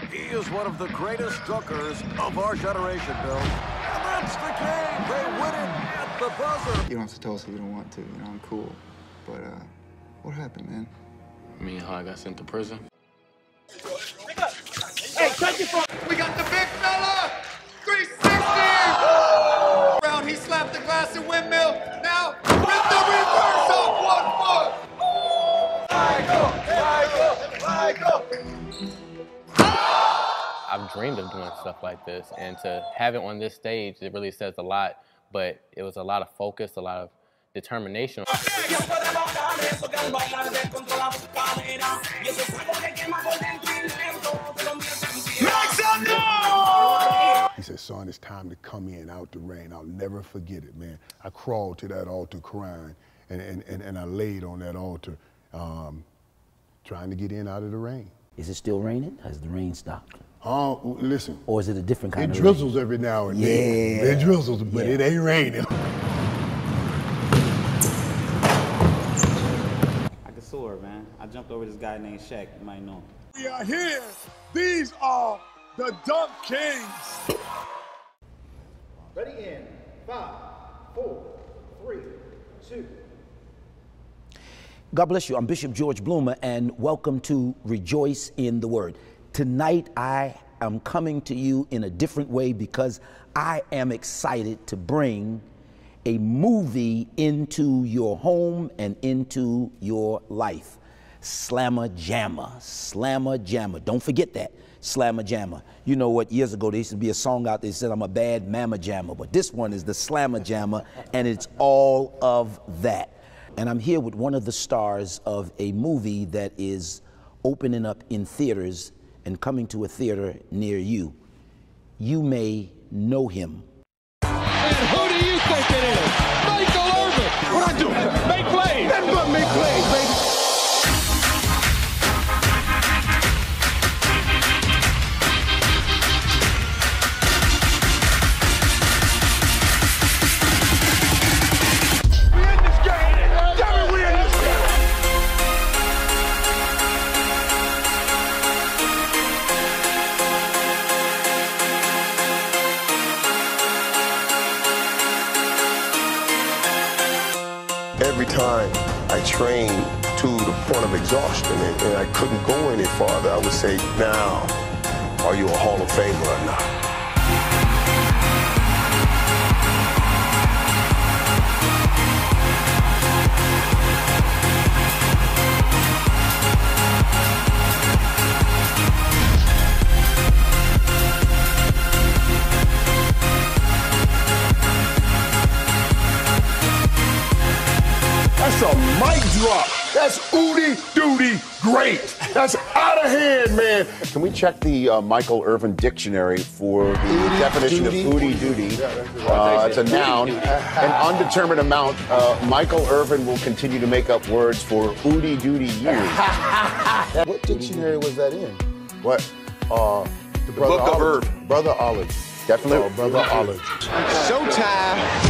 He is one of the greatest dunkers of our generation, Bill. And that's the game. They win it at the buzzer. You don't have to tell us if you don't want to. You know, I'm cool. But, what happened, man? I mean, how I got sent to prison. Hey, touch your phone. We got the big fella. 360. Round, he slapped the glass and windmill. Now, with the reverse off 1 foot. I've dreamed of doing stuff like this, and to have it on this stage, it really says a lot, but it was a lot of focus, a lot of determination. He said, son, it's time to come in out the rain. I'll never forget it, man. I crawled to that altar crying, and I laid on that altar trying to get in out of the rain. Is it still raining? Has the rain stopped? Oh, listen. Or is it a different kind of rain? It drizzles every now and then. Yeah. It drizzles, but it ain't raining. I could soar, man. I jumped over this guy named Shaq. You might know him. We are here. These are the Dunk Kings. Ready in 5, 4, 3, 2. God bless you. I'm Bishop George Bloomer, and welcome to Rejoice in the Word. Tonight, I am coming to you in a different way because I am excited to bring a movie into your home and into your life. Slamma Jamma. Slamma Jamma. Don't forget that. Slamma Jamma. You know what? Years ago, there used to be a song out there that said, I'm a bad mamma jamma. But this one is the Slamma Jamma, and it's all of that. And I'm here with one of the stars of a movie that is opening up in theaters and coming to a theater near you. You may know him. And who do you think it is? Michael Irvin. What I do? Make plays. Nothing but make plays, baby. Every time I trained to the point of exhaustion and I couldn't go any farther, I would say, now, are you a Hall of Famer or not? That's a mic drop. That's Oodie Doody great. That's out of hand, man. Can we check the Michael Irvin dictionary for the definition of Oodie Doody? It's a noun. An undetermined amount. Michael Irvin will continue to make up words for Oodie Doody years. What dictionary was that in? What? The Book of Irvin. Brother Olive. Definitely. Brother Olive. Showtime.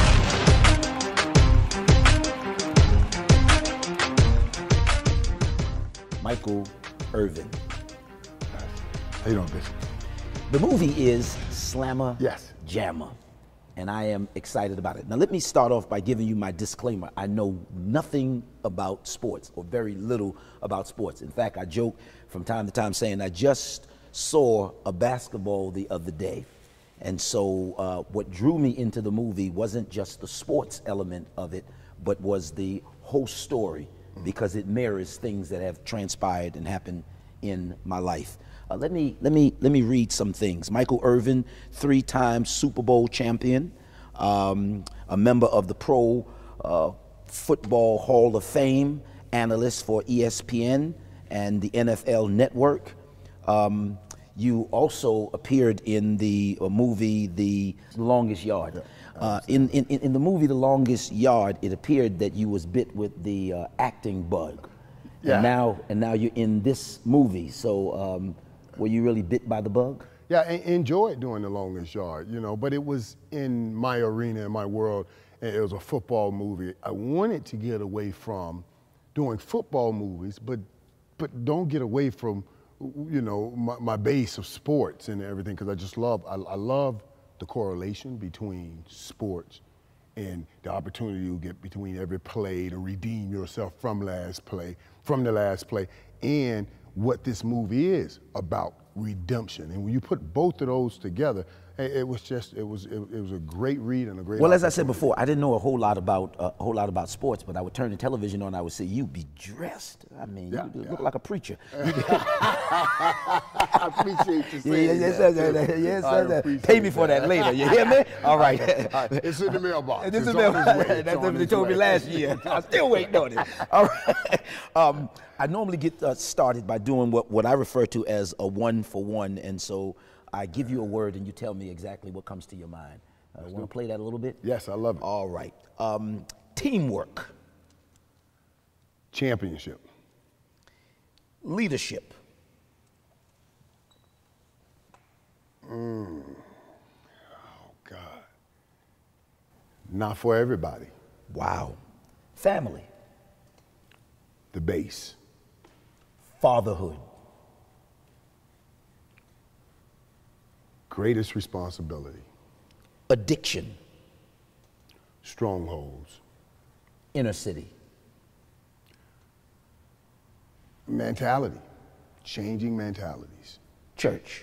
Michael Irvin. How you doing, Bishop? The movie is Slamma Yes. Jamma, and I am excited about it. Now, let me start off by giving you my disclaimer. I know nothing about sports, or very little about sports. In fact, I joke from time to time saying I just saw a basketball the other day. And so what drew me into the movie wasn't just the sports element of it, but was the whole story, because it mirrors things that have transpired and happened in my life. Let me read some things. Michael Irvin, 3-time Super Bowl champion, a member of the Pro Football Hall of Fame, analyst for ESPN and the NFL Network. You also appeared in the movie The Longest Yard. In the movie The Longest Yard, it appeared that you was bit with the acting bug. Yeah. And now you're in this movie. So were you really bit by the bug? Yeah, I enjoyed doing The Longest Yard, you know, but it was in my arena, in my world, and it was a football movie. I wanted to get away from doing football movies, but don't get away from you know, my base of sports and everything, because I just love, I love the correlation between sports and the opportunity you get between every play to redeem yourself from the last play, and what this movie is about, redemption. And when you put both of those together, it was a great read and a great. Well, as I said before, I didn't know a whole lot about sports, but I would turn the television on. I would say, "You be dressed." I mean, you look like a preacher. I appreciate you saying that. Yes, pay me for that later. You hear me? All right. It's in the mailbox. It's in the mailbox. That's what they told me last year. I'm still waiting on it. All right. I normally get started by doing what I refer to as a 1-for-1, and so I give you a word and you tell me exactly what comes to your mind. Want to play that a little bit? Yes, I love it. All right. Teamwork. Championship. Leadership. Oh, God. Not for everybody. Wow. Family. The base. Fatherhood. Greatest responsibility. Addiction. Strongholds. Inner city. Mentality. Changing mentalities. Church.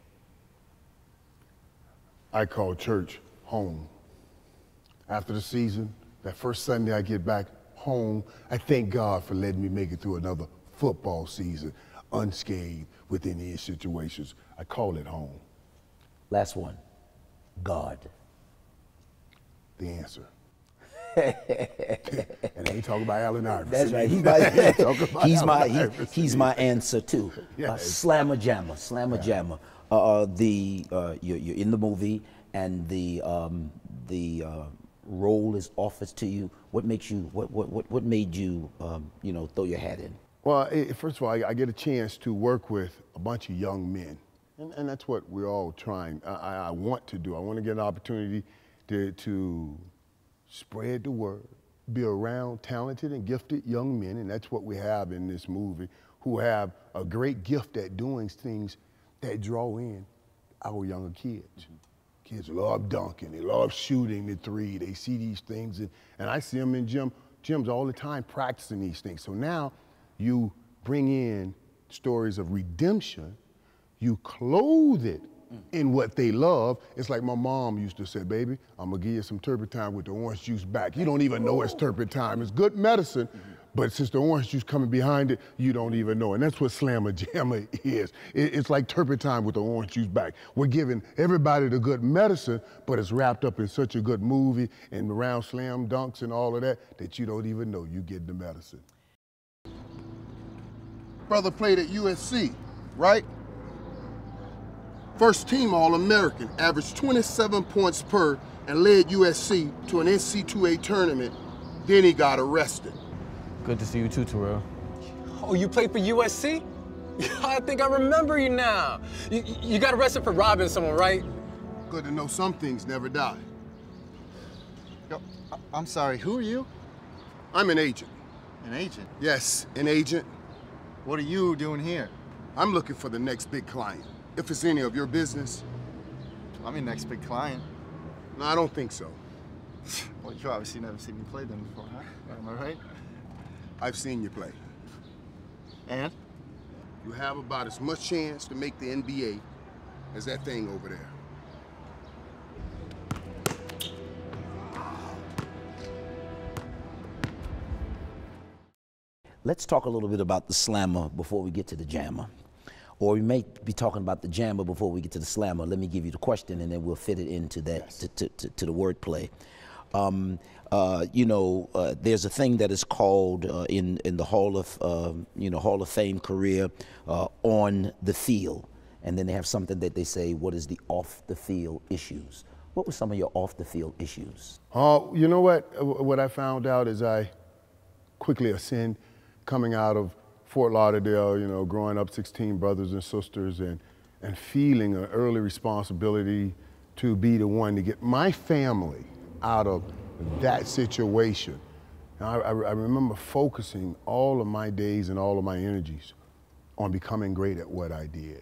I call church home. After the season, that first Sunday I get back home, I thank God for letting me make it through another football season unscathed with any situations. I call it home. Last one. God. The answer. And I ain't talking about Allen Iverson. That's right. He's my answer too. Yes. Slamma Jamma. Slamma Jamma. You're in the movie, and the role is offered to you. What makes you? What made you? Throw your hat in. Well, first of all, I get a chance to work with a bunch of young men, and that's what we're all trying. I want to do. I want to get an opportunity to spread the word, be around talented and gifted young men, and that's what we have in this movie, who have a great gift at doing things that draw in our younger kids. Kids love dunking, they love shooting the three, they see these things, and I see them in gyms all the time practicing these things. So now you bring in stories of redemption, you clothe it in what they love. It's like my mom used to say, baby, I'm gonna give you some turpentine with the orange juice back. You don't even know it's turpentine. It's good medicine, but since the orange juice coming behind it, you don't even know. And that's what Slamma Jamma is. It's like turpentine with the orange juice back. We're giving everybody the good medicine, but it's wrapped up in such a good movie and around slam dunks and all of that, that you don't even know you get the medicine. Brother played at USC, right? First team All-American, averaged 27 points per, and led USC to an NC2A tournament. Then he got arrested. Good to see you too, Terrell. Oh, you played for USC? I think I remember you now. You got arrested for robbing someone, right? Good to know some things never die. Yo, I'm sorry, who are you? I'm an agent. An agent? Yes, an agent. What are you doing here? I'm looking for the next big client. If it's any of your business. I'm your next big client. No, I don't think so. Well, you obviously never seen me play them before, huh? Am I right? I've seen you play. And? You have about as much chance to make the NBA as that thing over there. Let's talk a little bit about the Slamma before we get to the Jamma. Or we may be talking about the Jamma before we get to the Slamma. Let me give you the question, and then we'll fit it into that, to the wordplay. There's a thing that is called in the Hall of Fame career on the field, and then they have something that they say, what is the off the field issues? What were some of your off the field issues? You know what I found out as I quickly ascend, coming out of Fort Lauderdale, growing up 16 brothers and sisters, and feeling an early responsibility to be the one to get my family out of that situation. I remember focusing all of my days and all of my energies on becoming great at what I did.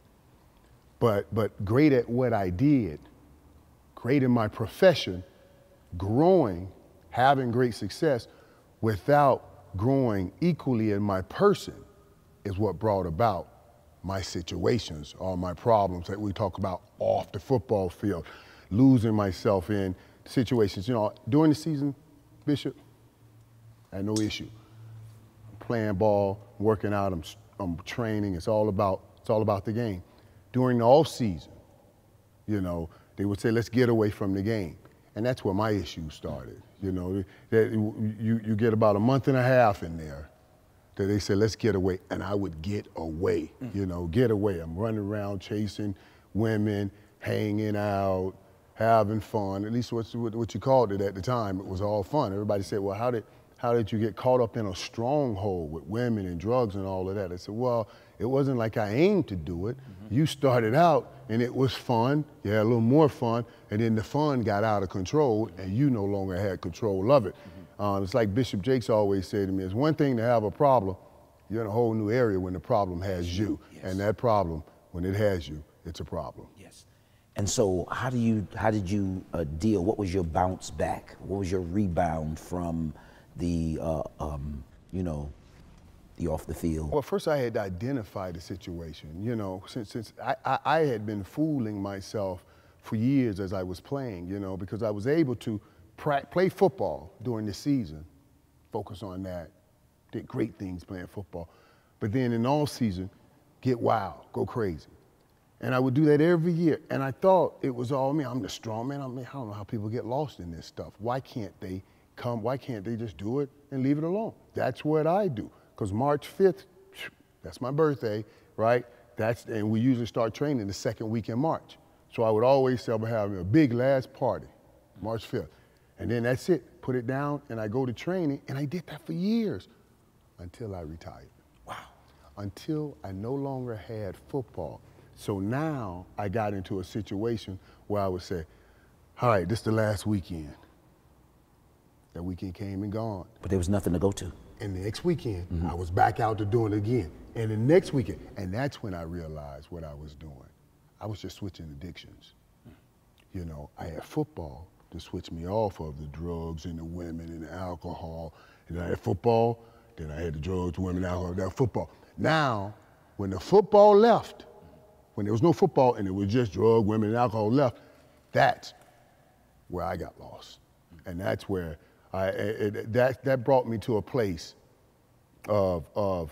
But great at what I did, great in my profession, growing, having great success without growing equally in my person is what brought about my situations or my problems that we talk about off the football field, losing myself in situations. You know, during the season, Bishop, I had no issue. I'm playing ball, working out, I'm training. It's all about the game. During the off season, you know, they would say, let's get away from the game. And that's where my issues started. You know, that you get about a month and a half in there that they said, let's get away. And I would get away, you know, get away. I'm running around chasing women, hanging out, having fun. At least what you called it at the time. It was all fun. Everybody said, well, how did you get caught up in a stronghold with women and drugs and all of that? I said, well, it wasn't like I aimed to do it. You started out and it was fun. You had a little more fun. And then the fun got out of control and you no longer had control of it. It's like Bishop Jakes always said to me, it's one thing to have a problem. You're in a whole new area when the problem has you. Yes. And that problem, when it has you, it's a problem. Yes. And so how did you deal? What was your bounce back? What was your rebound from the, you know, the off the field? Well, first I had to identify the situation. You know, since I had been fooling myself for years as I was playing, you know, because I was able to play football during the season, focus on that, did great things playing football. But then in all season, get wild, go crazy. And I would do that every year. And I thought it was all me. I'm the strong man. I don't know how people get lost in this stuff. Why can't they come? Why can't they just do it and leave it alone? That's what I do. Because March 5th, that's my birthday, right? And we usually start training the second week in March. So I would always say I'm having a big last party, March 5th. And then that's it, put it down, and I go to training, and I did that for years until I retired. Wow. Until I no longer had football. So now I got into a situation where I would say, all right, this is the last weekend. That weekend came and gone. But there was nothing to go to. And the next weekend, I was back out to doing it again. And the next weekend, and that's when I realized what I was doing. I was just switching addictions. You know, I had football to switch me off of the drugs and the women and the alcohol. And I had football, then I had the drugs, women, alcohol, that football. Now, when the football left, when there was no football and it was just drug, women, and alcohol left, that's where I got lost. And that's where that brought me to a place of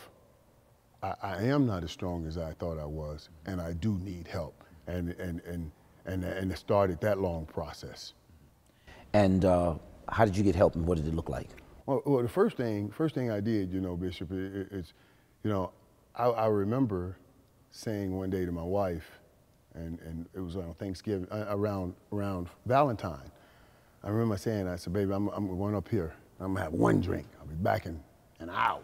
I am not as strong as I thought I was, and I do need help. And it started that long process. And how did you get help, and what did it look like? Well, the first thing I did, you know, Bishop, is, you know, I remember saying one day to my wife, and it was on Thanksgiving, around Valentine. I remember saying, I said, baby, I'm going up here. I'm gonna have one drink. I'll be back in an hour.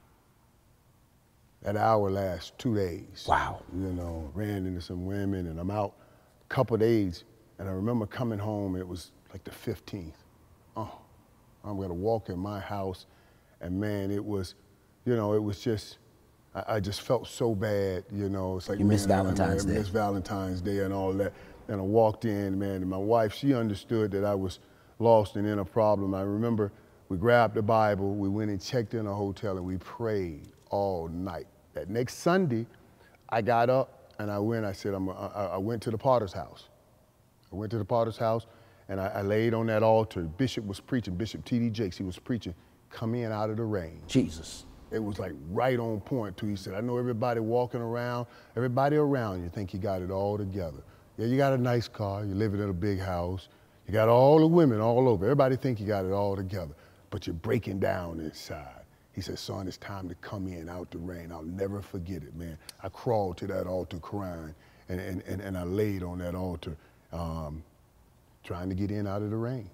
That hour lasts 2 days. Wow. You know, ran into some women, and I'm out a couple of days, and I remember coming home, it was like the 15th. Oh, I'm gonna walk in my house, and man, it was, you know, it was just, I just felt so bad, you know. It's like, you missed Valentine's Day. I missed Valentine's Day and all that. And I walked in, man, and my wife, she understood that I was lost and in a problem. I remember we grabbed the Bible, we went and checked in a hotel, and we prayed all night. That next Sunday, I got up and I went to the Potter's house. I went to the Potter's house and I laid on that altar. Bishop was preaching, Bishop T.D. Jakes, he was preaching, come in out of the rain. Jesus. It was like right on point too. He said, I know everybody walking around, everybody around you think you got it all together. Yeah, you got a nice car, you live in a big house, you got all the women all over. Everybody think you got it all together, but you're breaking down inside. He said, son, it's time to come in out the rain. I'll never forget it, man. I crawled to that altar crying, and I laid on that altar trying to get in out of the rain.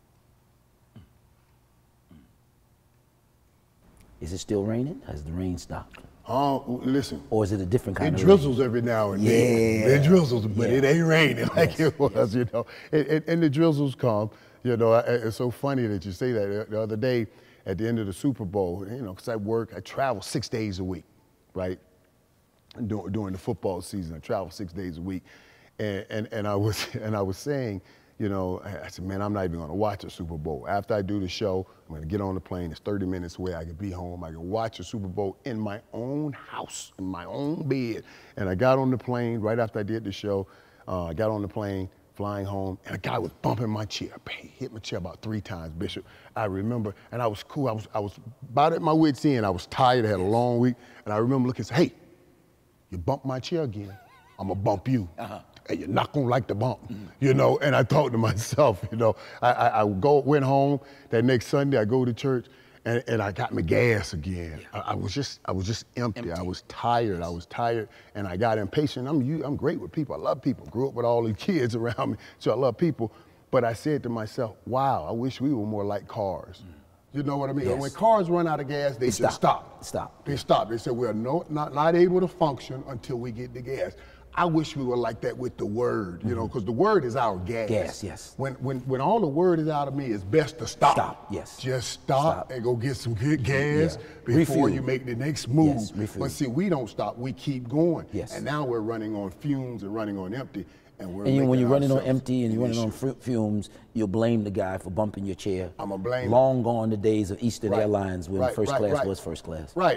Is it still raining? Has the rain stopped? Listen. Or is it a different kind of rain? It drizzles every now and then. It drizzles, but it ain't raining like it was, you know. And the drizzles come, you know. It's so funny that you say that. The other day, at the end of the Super Bowl, you know, because I travel 6 days a week, right? during the football season. I travel 6 days a week, and I was saying, you know, I said, man, I'm not even going to watch a Super Bowl. After I do the show, I'm going to get on the plane. It's 30 minutes away. I can be home. I can watch a Super Bowl in my own house, in my own bed. And I got on the plane right after I did the show. I got on the plane, flying home, and a guy was bumping my chair. He hit my chair about 3 times, Bishop. I remember, and I was cool. I was about at my wit's end. I was tired. I had a long week. And I remember looking and saying, hey, you bumped my chair again, I'm going to bump you. And you're not gonna like the bump, you know. And I thought to myself, you know, I went home that next Sunday. I go to church, and I got my gas again. I was just empty. I was tired. I was tired, and I got impatient. I'm great with people. I love people. Grew up with all these kids around me, so I love people. But I said to myself, wow, I wish we were more like cars. You know what I mean? Yes. When cars run out of gas, they just stop. They stop. They say we're not able to function until we get the gas. I wish we were like that with the word, you know, because the word is our gas. Gas, yes. When all the word is out of me, it's best to stop. Stop, yes. Just stop and go get some good gas before you make the next move. Yes, refuel. But see, we don't stop. We keep going. Yes. And now we're running on fumes and running on empty. And when you're running on empty and you're running on fumes, you'll blame the guy for bumping your chair. I'm going to blame Long gone the days of Eastern Airlines when first class was first class. Right.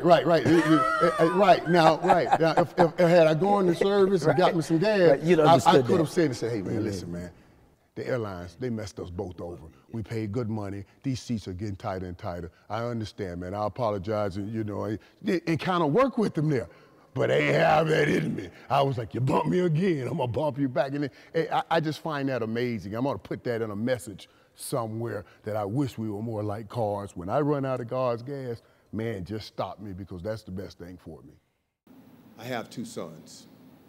Now, if had I gone to service and got me some gas, I could have said, hey, man, listen, man, the airlines, they messed us both over. We paid good money. These seats are getting tighter and tighter. I understand, man. I apologize, and, you know, and kind of work with them there. But they have that in me. I was like, you bump me again, I'm gonna bump you back. And I just find that amazing. I'm gonna put that in a message somewhere that I wish we were more like cars. When I run out of God's gas, man, just stop me, because that's the best thing for me. I have 2 sons.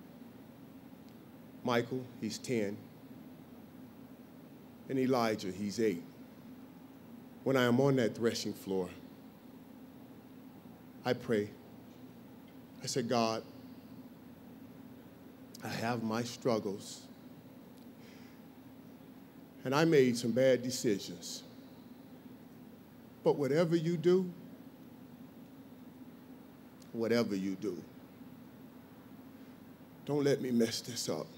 Michael, he's 10, and Elijah, he's 8. When I am on that threshing floor, I pray. I said, God, I have my struggles, and I made some bad decisions. But whatever you do, don't let me mess this up.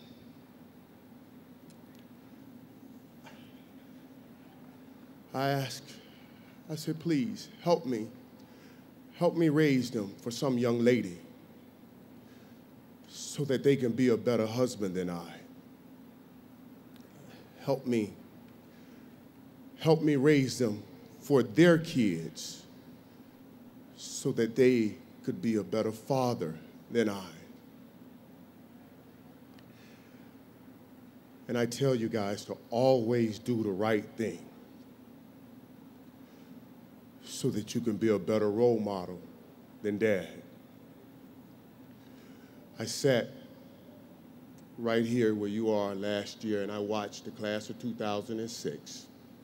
I said, please, help me raise them for some young lady, so that they can be a better husband than I. Help me raise them for their kids, so that they could be a better father than I. And I tell you guys to always do the right thing, so that you can be a better role model than Dad. I sat right here where you are last year, and I watched the class of 2006.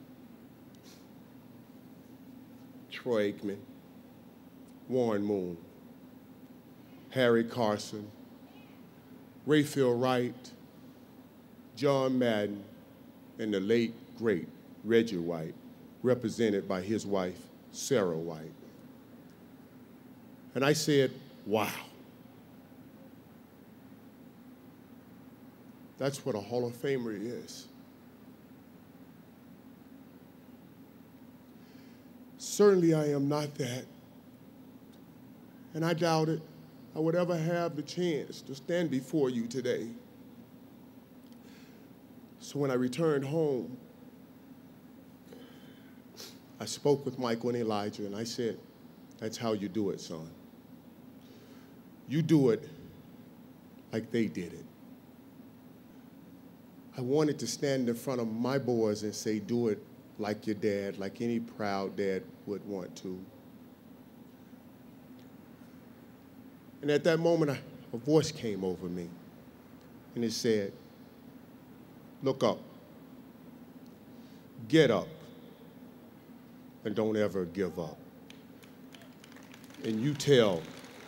Troy Aikman, Warren Moon, Harry Carson, Rayfield Wright, John Madden, and the late, great Reggie White, represented by his wife, Sarah White. And I said, wow. That's what a Hall of Famer is. Certainly I am not that. And I doubted I would ever have the chance to stand before you today. So when I returned home, I spoke with Michael and Elijah, and I said, that's how you do it, son. You do it like they did it. I wanted to stand in front of my boys and say, do it like your dad, like any proud dad would want to. And at that moment, a voice came over me, and it said, look up, get up, and don't ever give up. And you tell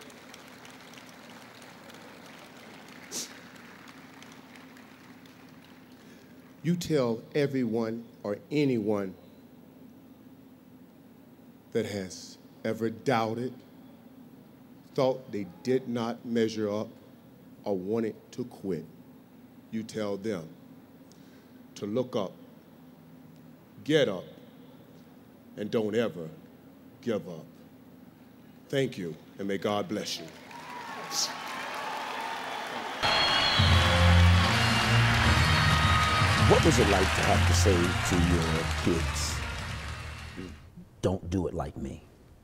everyone or anyone that has ever doubted, thought they did not measure up or wanted to quit, you tell them to look up, get up, and don't ever give up. Thank you, and may God bless you. What was it like to have to say to your kids, don't do it like me?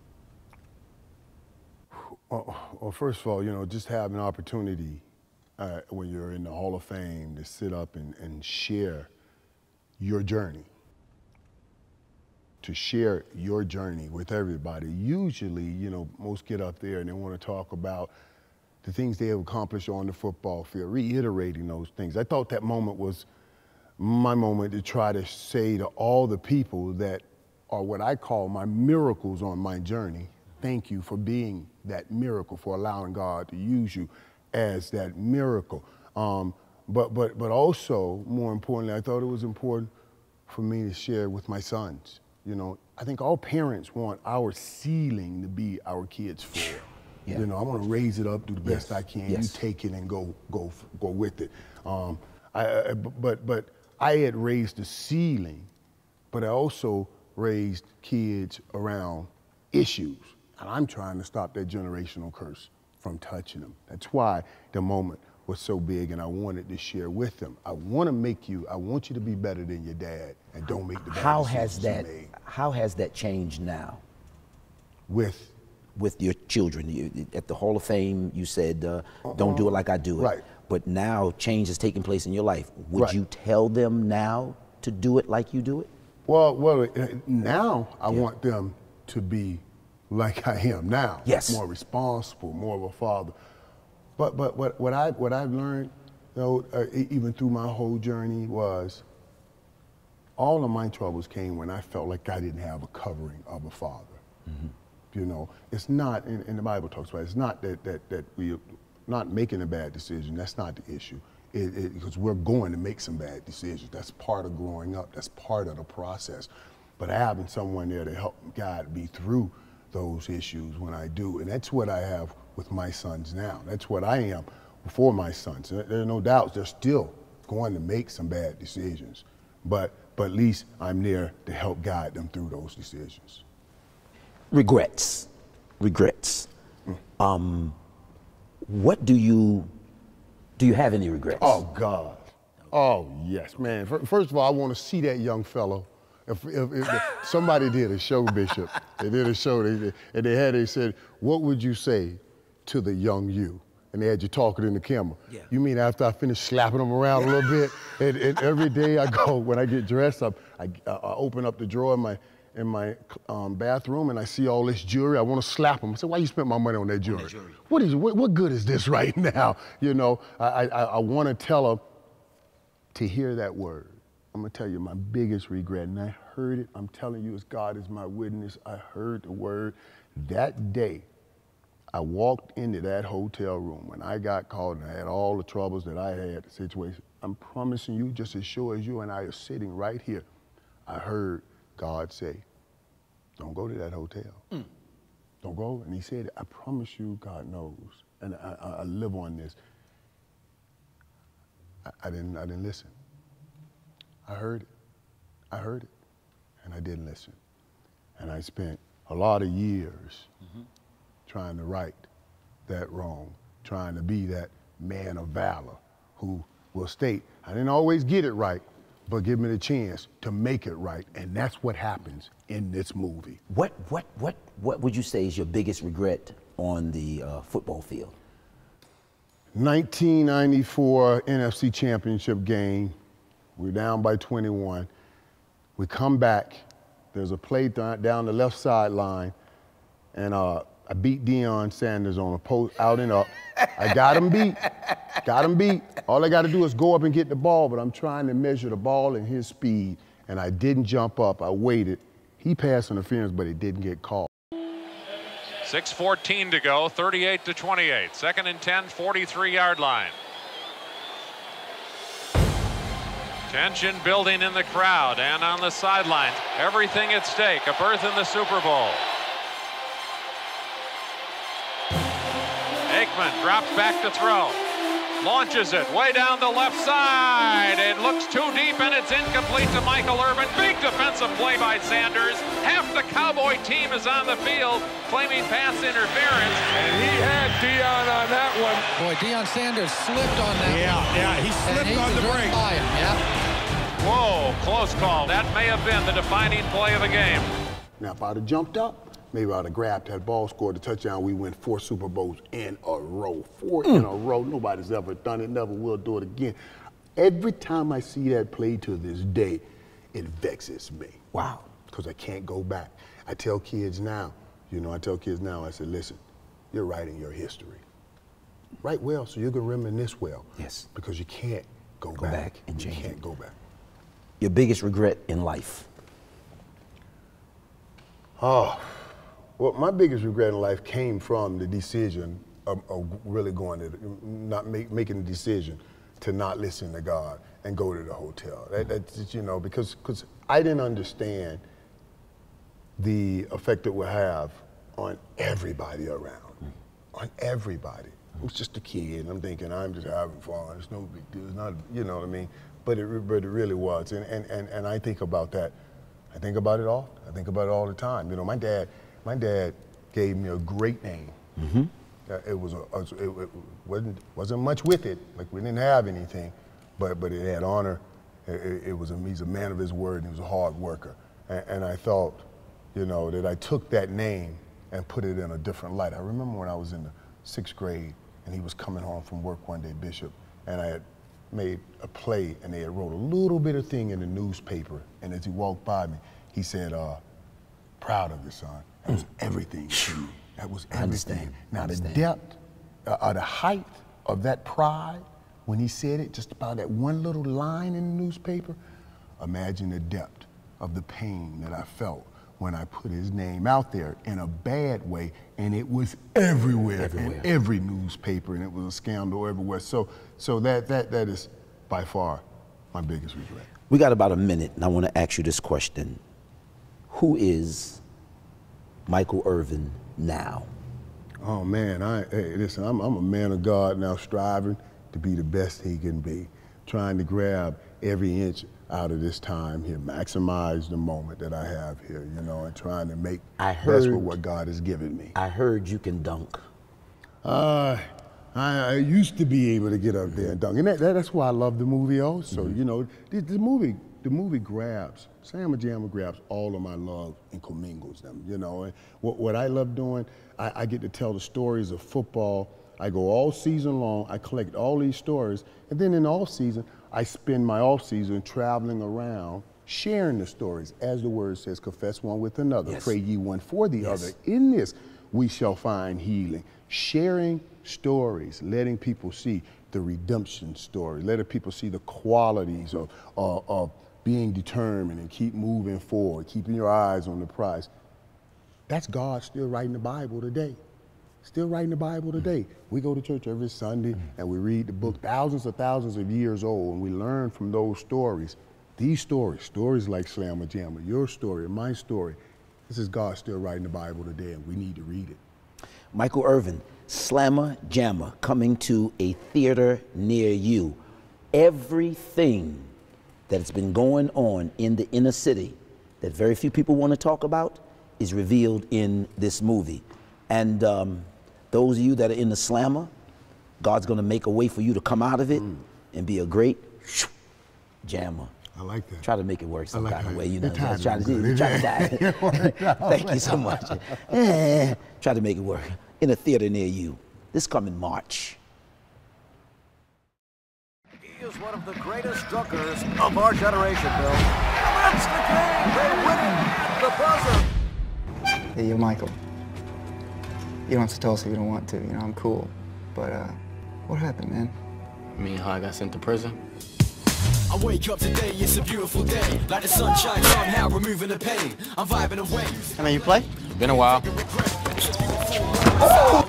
Well, first of all, you know, just have an opportunity when you're in the Hall of Fame to sit up and share your journey. To share your journey with everybody. Usually, you know, most get up there and they want to talk about the things they have accomplished on the football field, reiterating those things. I thought that moment was my moment to try to say to all the people that are what I call my miracles on my journey, thank you for being that miracle, for allowing God to use you as that miracle. But also, more importantly, I thought it was important for me to share with my sons. You know, I think all parents want our ceiling to be our kids' floor. Yeah. You know, I want to raise it up, do the best I can. You take it and go with it. But I had raised the ceiling, but I also raised kids around issues. And I'm trying to stop that generational curse from touching them. That's why the moment was so big, and I wanted to share with them. I want you to be better than your dad, and don't make the bad decisions you made. How has that changed now? With your children. At the Hall of Fame, you said, don't do it like I do it. Right. But now change is taking place in your life. Would you tell them now to do it like you do it? Well, now I want them to be like I am now. Yes. More responsible, more of a father. But what I've learned, you know, even through my whole journey, was all of my troubles came when I felt like I didn't have a covering of a father. Mm-hmm. You know, it's not, and the Bible talks about it, it's not that we're not making a bad decision. That's not the issue. Because we're going to make some bad decisions. That's part of growing up. That's part of the process. But having someone there to help guide me through those issues when I do, and that's what I have with my sons now. That's what I am for my sons. There are no doubts they're still going to make some bad decisions, but at least I'm there to help guide them through those decisions. Regrets. What do you have any regrets? Oh God, oh yes, man. First of all, I want to see that young fellow. If somebody did a show, Bishop, they did a show, and they said, what would you say to the young you? And they had you talking in the camera. Yeah. You mean after I finish slapping them around a little bit? And every day I go, when I get dressed up, I open up the drawer in my bathroom and I see all this jewelry. I want to slap them. I say, why you spent my money on that jewelry? What good is this right now? You know, I want to tell them to hear that word. I'm gonna tell you my biggest regret, and I heard it, I'm telling you as God is my witness, I heard the word. That day, I walked into that hotel room when I got called and I had all the troubles that I had, the situation. I'm promising you, just as sure as you and I are sitting right here, I heard God say, don't go to that hotel. Don't go. And he said, I promise you, God knows, and I live on this. I didn't listen. I heard it, and I didn't listen. And I spent a lot of years trying to right that wrong, trying to be that man of valor who will state, I didn't always get it right, but give me the chance to make it right. And that's what happens in this movie. What would you say is your biggest regret on the football field? 1994 NFC Championship game. We're down by 21. We come back. There's a play down the left sideline, and I beat Deion Sanders on a post out and up. I got him beat. All I got to do is go up and get the ball, but I'm trying to measure the ball and his speed, and I didn't jump up. I waited. He passed interference, but it didn't get called. 6:14 to go, 38-28. 2nd and 10, 43-yard line. Tension building in the crowd and on the sidelines. Everything at stake. A berth in the Super Bowl. Aikman drops back to throw. Launches it way down the left side. It looks too deep and it's incomplete to Michael Irvin. Big defensive play by Sanders. Half the Cowboy team is on the field claiming pass interference. And he had Deion on that one. Boy, Deion Sanders slipped on that one. Yeah, he slipped on the brake. By him, yeah. Whoa, close call. That may have been the defining play of the game. Now, if I'd have jumped up, maybe I'd have grabbed that ball, scored a touchdown. We win 4 Super Bowls in a row. 4 in a row. Nobody's ever done it, never will do it again. Every time I see that play to this day, it vexes me. Wow. Because I can't go back. I tell kids now, I said, listen, you're writing your history. Write well so you can reminisce well. Yes. Because you can't go back and change. You can't go back. Your biggest regret in life? Oh, well, my biggest regret in life came from the decision of really going to, making the decision to not listen to God and go to the hotel. That's, because I didn't understand the effect it would have on everybody around, on everybody. I was just a kid, and I'm thinking, I'm just having fun. It's no big deal. It's not, you know what I mean? But it really was, and I think about that. I think about it all. I think about it all the time. You know, my dad gave me a great name. Mm-hmm. It wasn't much with it. Like, we didn't have anything, but it had honor. He's a man of his word, and he was a hard worker. And I thought, that I took that name and put it in a different light. I remember when I was in the 6th grade, and he was coming home from work one day, Bishop, and I had made a play, and they had wrote a little bit of thing in the newspaper, and as he walked by me, he said, proud of you, son. That was everything to me. That was everything. Now, the depth, the height of that pride, when he said it, just about that one little line in the newspaper, imagine the depth of the pain that I felt when I put his name out there in a bad way, and it was everywhere. In every newspaper, and it was a scandal everywhere. So that is by far my biggest regret. We got about a minute, and I want to ask you this question. Who is Michael Irvin now? Oh man, hey, listen, I'm a man of God now, striving to be the best he can be, trying to grab every inch out of this time here, maximize the moment that I have here, and trying to make best with what God has given me. I heard you can dunk. I used to be able to get up there and dunk, and that's why I love the movie also. Mm-hmm. The movie grabs, Slamma Jamma grabs all of my love and commingles them, and what I love doing, I get to tell the stories of football. I go all season long, I collect all these stories, and then in the off season, I spend my off season traveling around, sharing the stories. As the word says, confess one with another, yes. Pray ye one for the other. In this, we shall find healing. Sharing stories, letting people see the redemption story, letting people see the qualities of being determined and keep moving forward, keeping your eyes on the prize. That's God still writing the Bible today. Still writing the Bible today. We go to church every Sunday and we read the book, thousands of years old, and we learn from those stories. These stories like Slamma Jamma, your story, my story. This is God still writing the Bible today, and we need to read it. Michael Irvin, Slamma Jamma, coming to a theater near you. Everything that's been going on in the inner city that very few people want to talk about is revealed in this movie. And those of you that are in the Slamma, God's going to make a way for you to come out of it and be a great jammer. I like that. Try to make it work some kind of way, Try to Thank you so much. Try to make it work. In a theater near you, this coming March. He is one of the greatest dunkers of our generation, Bill. That's the game. They win it at the buzzer. Hey, yo, Michael. You don't have to tell us if you don't want to. I'm cool. But what happened, man? I mean, how I got sent to prison. I wake up today, it's a beautiful day. Like the sunshine, somehow removing the pain. I'm vibing away. I mean, you play? Been a while. Oh!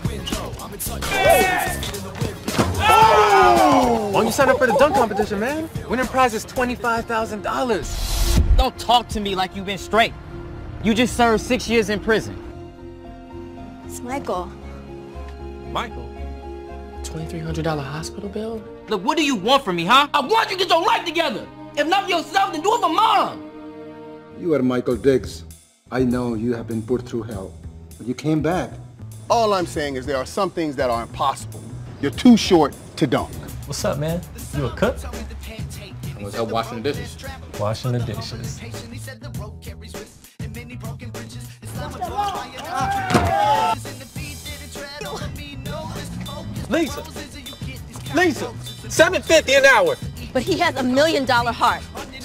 Why don't you sign up for the dunk competition, man? Winning prize is $25,000. Don't talk to me like you've been straight. You just served 6 years in prison. It's Michael. Michael? $2,300 hospital bill? Look, what do you want from me, huh? I want you to get your life together. If not for yourself, then do it for Mom. You are Michael Diggs. I know you have been put through hell, but you came back. All I'm saying is there are some things that are impossible. You're too short to dunk. What's up, man? You a cook? I was help washing the dishes. Washing the dishes. Lisa, $7.50 an hour. But he has $1 million heart.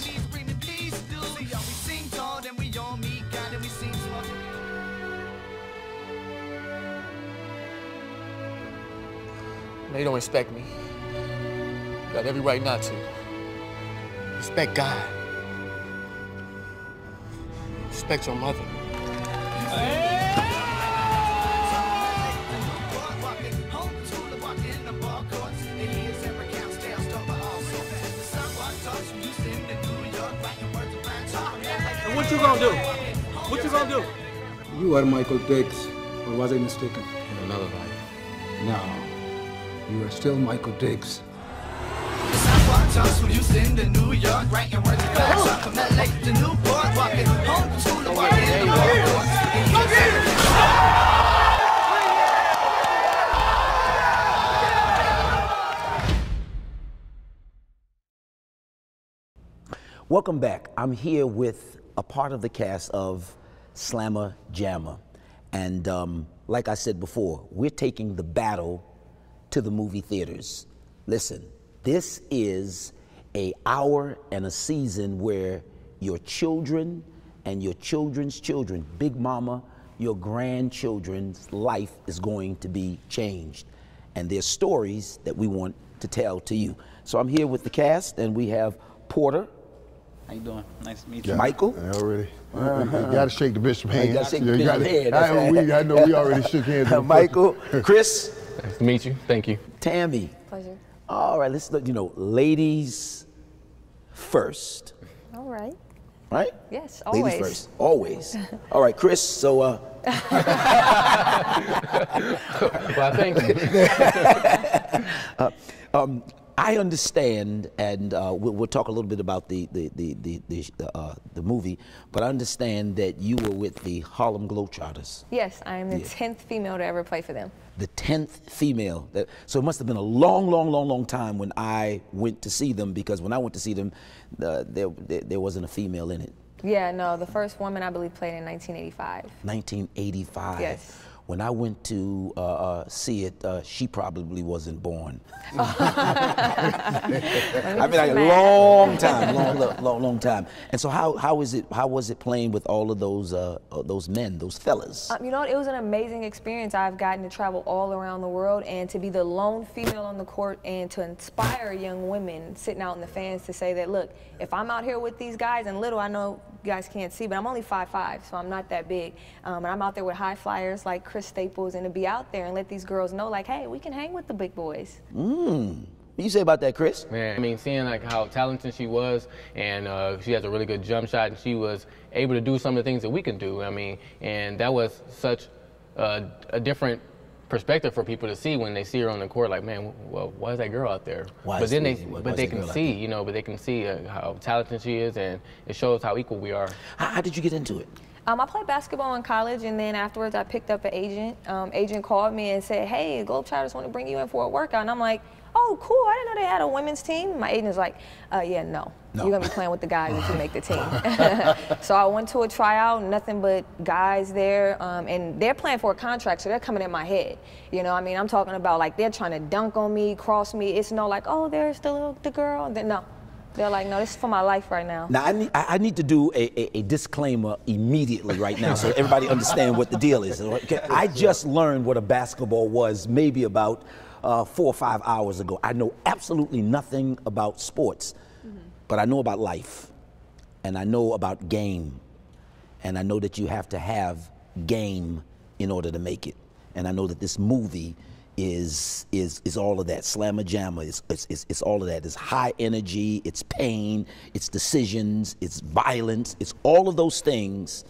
They don't respect me. Got every right not to. Respect God. Respect your mother. And what you gonna do? What you gonna do? You are Michael Diggs, or was I mistaken? In another life. No, you are still Michael Diggs. Welcome back. I'm here with a part of the cast of Slamma Jamma. And like I said before, we're taking the battle to the movie theaters. Listen, this is an hour and a season where your children and your children's children, Big Mama, your grandchildren's life is going to be changed. And there's stories that we want to tell to you. So I'm here with the cast, and we have Porter. How you doing? Nice to meet you. Michael? Already. You got to shake the bishop's hand. You got to shake the bishop's hand. I know we already shook hands. Michael, Chris. Nice to meet you. Thank you. Tammy. Pleasure. All right, let's look, ladies first. All right. Right? Yes, always. Ladies first, always. All right, Chris, so well, thank you. I understand, and we'll talk a little bit about the movie, but I understand that you were with the Harlem Globetrotters. Yes, I am the 10th female to ever play for them. The 10th female. So it must have been a long time when I went to see them, because when I went to see them, there wasn't a female in it. Yeah, no, the first woman I believe played in 1985. 1985. Yes. When I went to see it, she probably wasn't born. I mean, like a long time. And so how was it playing with all of those men, those fellas? You know what? It was an amazing experience. I've gotten to travel all around the world, and to be the lone female on the court and to inspire young women sitting out in the fans to say that, look, if I'm out here with these guys, and little, I know you guys can't see, but I'm only 5'5", so I'm not that big. And I'm out there with high flyers like Chris Staples, and to be out there and let these girls know, like, hey, we can hang with the big boys. What you say about that, Chris? Man, I mean, seeing like how talented she was, and she has a really good jump shot, and she was able to do some of the things that we can do. I mean, and that was such a different perspective for people to see when they see her on the court. Like, man, well, why is that girl out there? But then they can see, but they can see how talented she is, and it shows how equal we are. How did you get into it? I played basketball in college, and then afterwards I picked up an agent. Agent called me and said, hey, Globetrotters want to bring you in for a workout. And I'm like, oh, cool, I didn't know they had a women's team. My agent's like, yeah, no. You're going to be playing with the guys if you make the team. So I went to a tryout, nothing but guys there, and they're playing for a contract, so they're coming in my head. You know, I mean, I'm talking about, like, they're trying to dunk on me, cross me. It's no like, oh, there's the girl. No. They're like, no, this is for my life right now. Now, I need to do a disclaimer immediately right now so everybody understand what the deal is. I just learned what a basketball was maybe about 4 or 5 hours ago. I know absolutely nothing about sports, but I know about life, and I know about game, and I know that you have to have game in order to make it. And I know that this movie is all of that. Slamma Jamma is all of that. It's high energy, it's pain, it's decisions, it's violence, it's all of those things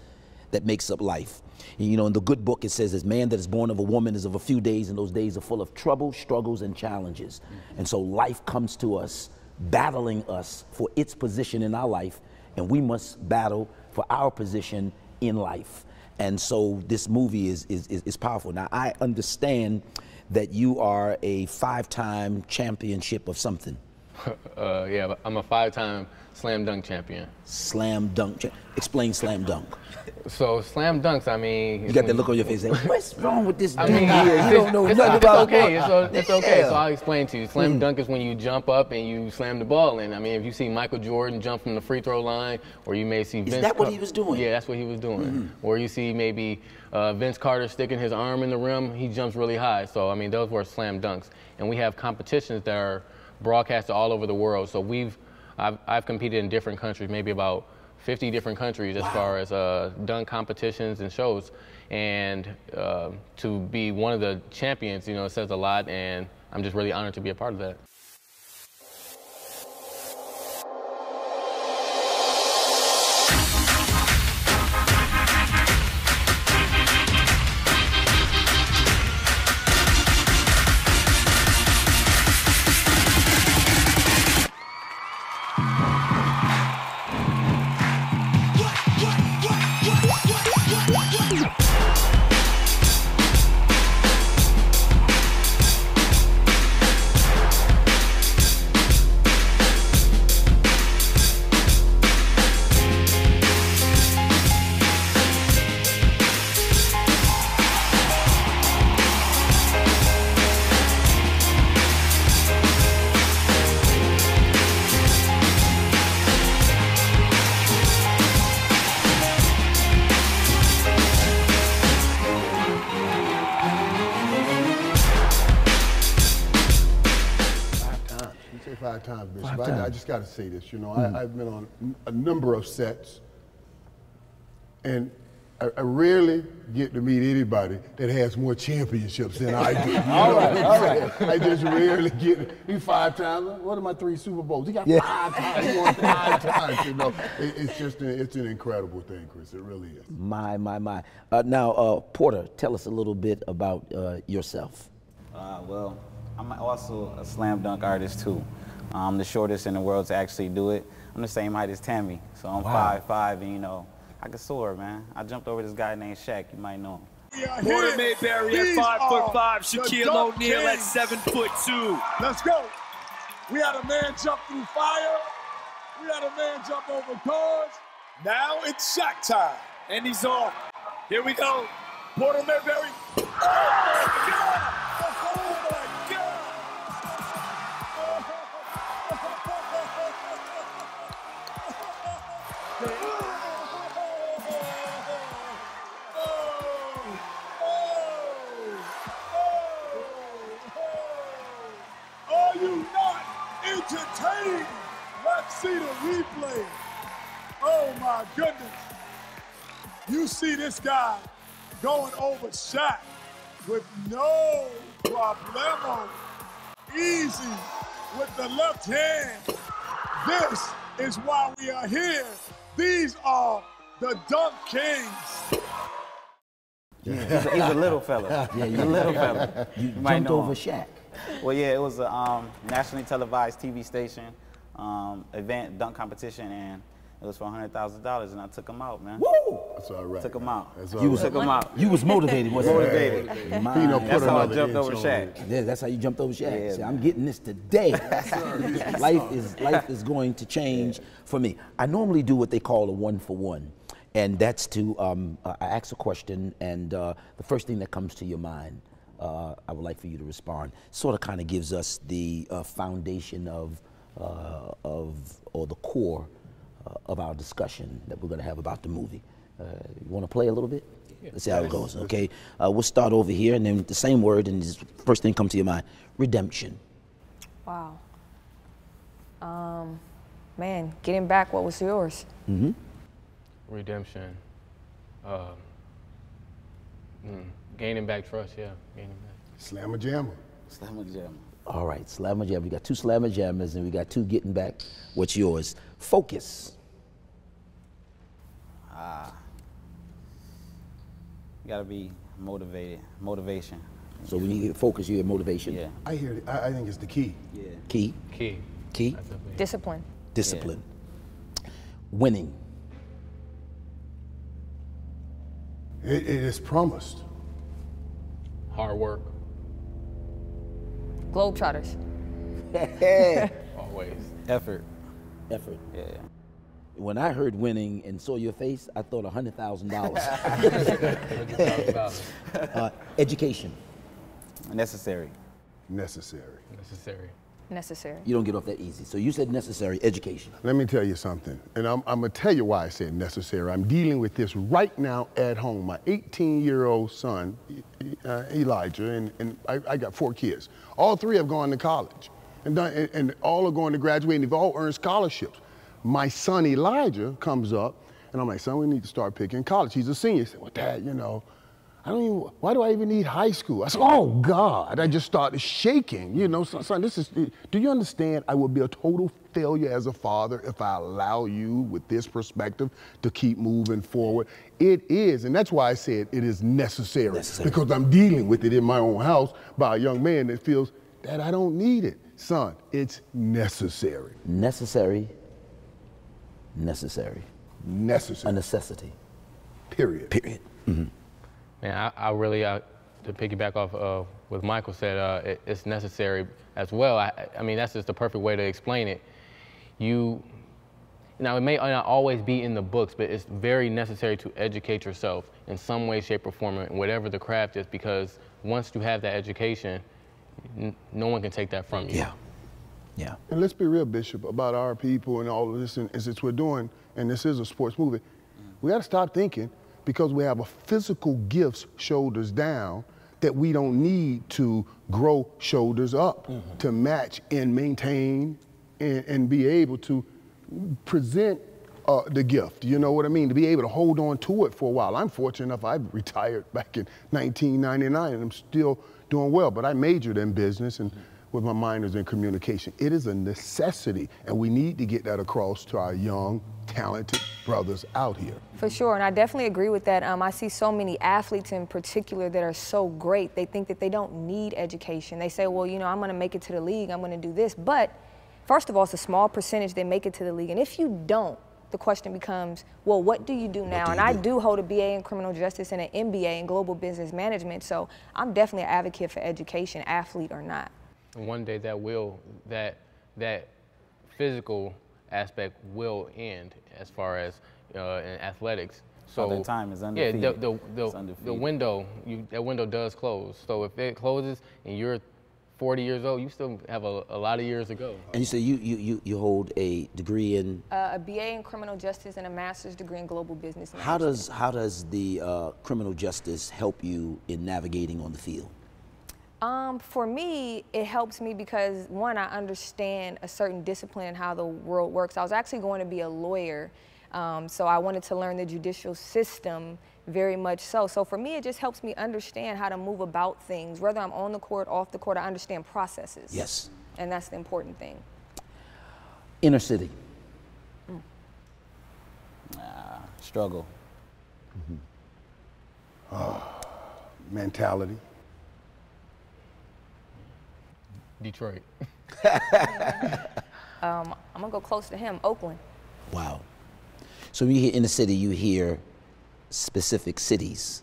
that makes up life. And, you know, in the good book it says, "As man that is born of a woman is of a few days, and those days are full of trouble, struggles, and challenges." And so life comes to us, battling us for its position in our life, and we must battle for our position in life. And so this movie is powerful. Now, I understand that you are a 5-time championship of something. Yeah, I'm a 5-time slam dunk champion. Slam dunk. Explain slam dunk. So slam dunks, I mean, you got that look on your face. Like, what's wrong with this dude? I mean, here? You don't know nothing about it. It's okay. So I'll explain to you. Slam dunk is when you jump up and you slam the ball in. I mean, if you see Michael Jordan jump from the free throw line, or you may see Vince. Is that what he was doing? Yeah, that's what he was doing. Or you see maybe Vince Carter sticking his arm in the rim. He jumps really high. So I mean, those were slam dunks. And we have competitions that are broadcasted all over the world. So I've competed in different countries, maybe about 50 different countries as far as dunk competitions and shows. And to be one of the champions, you know, it says a lot, and I'm just really honored to be a part of that. I just got to say this, you know, I've been on a number of sets, and I rarely get to meet anybody that has more championships than I do. All right. I just rarely get. He 5 times. What are my 3 Super Bowls? He got 5 times. He won 5 times. You know, it's just it's an incredible thing, Chris. It really is. My. Now, Porter, tell us a little bit about yourself. Well, I'm also a slam dunk artist too. I'm the shortest in the world to actually do it. I'm the same height as Tammy, so I'm 5'5", and you know, I can soar, man. I jumped over this guy named Shaq. You might know him. Porter Maberry at 5'5", Shaquille O'Neal at 7'2". Let's go. We had a man jump through fire. We had a man jump over cars. Now it's Shaq time, and he's off. Here we go. Porter Maberry. Oh my God! Oh my God! Are you not entertained? Let's see the replay. Oh my goodness. You see this guy going over Shaq with no problemo. Easy with the left hand. This is why we are here. These are the Dunk Kings. Yeah, he's a little fella. Yeah, you're a little fella. You jumped over Shaq. Well, yeah, it was a nationally televised TV station event, dunk competition, and it was for $100,000, and I took him out, man. Woo! That's all right. Took him out. That's all right. Took him out. You was motivated, wasn't you? Motivated. That's how I jumped over Shaq. Yeah, that's how you jumped over Shaq. Yeah, See, I'm getting this today. Life is going to change for me. I normally do what they call a 1-for-1, and that's to I ask a question, and the first thing that comes to your mind, I would like for you to respond. Sort of kind of gives us the foundation of or the core of our discussion that we're going to have about the movie. You want to play a little bit? Let's see how it goes. Okay, we'll start over here, and then the same word, and the first thing comes to your mind: redemption. Wow. Man, getting back what was yours. Mm-hmm. Redemption. Gaining back trust, yeah. Gaining back. Slamma Jamma. Slamma Jamma. All right, Slamma Jamma. We got 2 Slamma Jammas, and we got 2 getting back what's yours. Focus. You gotta be motivated. Motivation. So when you hear focus, you hear motivation. Yeah. I hear it. I think it's the key. Yeah. Key. Key. Discipline. Discipline. Winning. It is promised. Hard work. Globetrotters. Always. Effort. Effort. Yeah. When I heard winning and saw your face, I thought $100,000. Education. Necessary. Necessary. Necessary. Necessary. You don't get off that easy. So you said necessary. Education. Let me tell you something, and I'm going to tell you why I said necessary. I'm dealing with this right now at home. My 18-year-old son, Elijah, and I got 4 kids. All 3 have gone to college, and all are going to graduate, and they've all earned scholarships. My son Elijah comes up, and I'm like, son, we need to start picking college. He's a senior. He said, well, Dad, you know, why do I even need high school? I said, oh, God. I just started shaking. You know, son, do you understand? I would be a total failure as a father if I allow you with this perspective to keep moving forward. It is, and that's why I said it is necessary. Because I'm dealing with it in my own house by a young man that feels, Dad, I don't need it. Son, it's necessary. Necessary. Necessary. Necessary. A necessity. Period. Period. Mm-hmm. Man, I really, to piggyback off of what Michael said, it's necessary as well. I mean, that's just the perfect way to explain it. Now, it may not always be in the books, but it's very necessary to educate yourself in some way, shape, or form, whatever the craft is, because once you have that education, no one can take that from you. Yeah. Yeah. And let's be real, Bishop, about our people and all of this, and since we're doing, and this is a sports movie, we got to stop thinking because we have a physical gifts shoulders down that we don't need to grow shoulders up to match and maintain and be able to present the gift, you know what I mean? To be able to hold on to it for a while. I'm fortunate enough, I retired back in 1999 and I'm still doing well, but I majored in business and with my minors in communication. It is a necessity, and we need to get that across to our young, talented brothers out here. For sure, and I definitely agree with that. I see so many athletes in particular that are so great. They think that they don't need education. They say, well, you know, I'm gonna make it to the league, I'm gonna do this. But first of all, it's a small percentage that make it to the league. And if you don't, the question becomes, well, what do you do now? I do hold a BA in criminal justice and an MBA in global business management. So I'm definitely an advocate for education, athlete or not. One day that physical aspect will end as far as in athletics. So the time is undefeated. Yeah, the window, that window does close. So if it closes and you're 40 years old, you still have a lot of years to go. And you say you hold a degree in? A BA in criminal justice and a master's degree in global business management. How does the criminal justice help you in navigating on the field? For me, it helps me because, one, I understand a certain discipline and how the world works. I was actually going to be a lawyer, so I wanted to learn the judicial system very much so. So for me, it just helps me understand how to move about things. Whether I'm on the court, off the court, I understand processes. Yes. And that's the important thing. Inner city. Struggle. Mentality. Detroit. I'm gonna go close to him, Oakland. Wow. So when you hear inner city, you hear specific cities.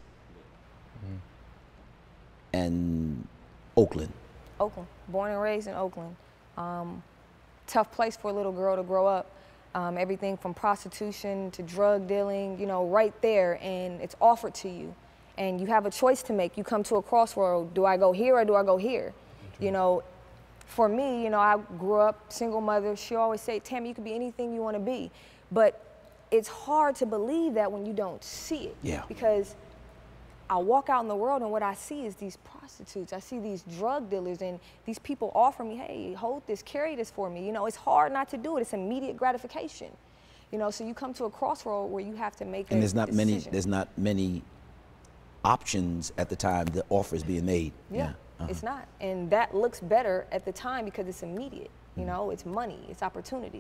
And Oakland. Oakland, born and raised in Oakland. Tough place for a little girl to grow up. Everything from prostitution to drug dealing, you know, right there, and it's offered to you. And you have a choice to make. You come to a crossroad. Do I go here or do I go here? You know, for me, you know, I grew up single mother. She always said, Tammy, you could be anything you want to be. But it's hard to believe that when you don't see it. Yeah. Because I walk out in the world and what I see is these prostitutes. I see these drug dealers and these people offer me, hey, hold this, carry this for me. You know, it's hard not to do it. It's immediate gratification. You know, so you come to a crossroad where you have to make a decision. There's not many options at the time the offer is being made. Yeah. It's not. And that looks better at the time because it's immediate. You know, it's money, it's opportunity.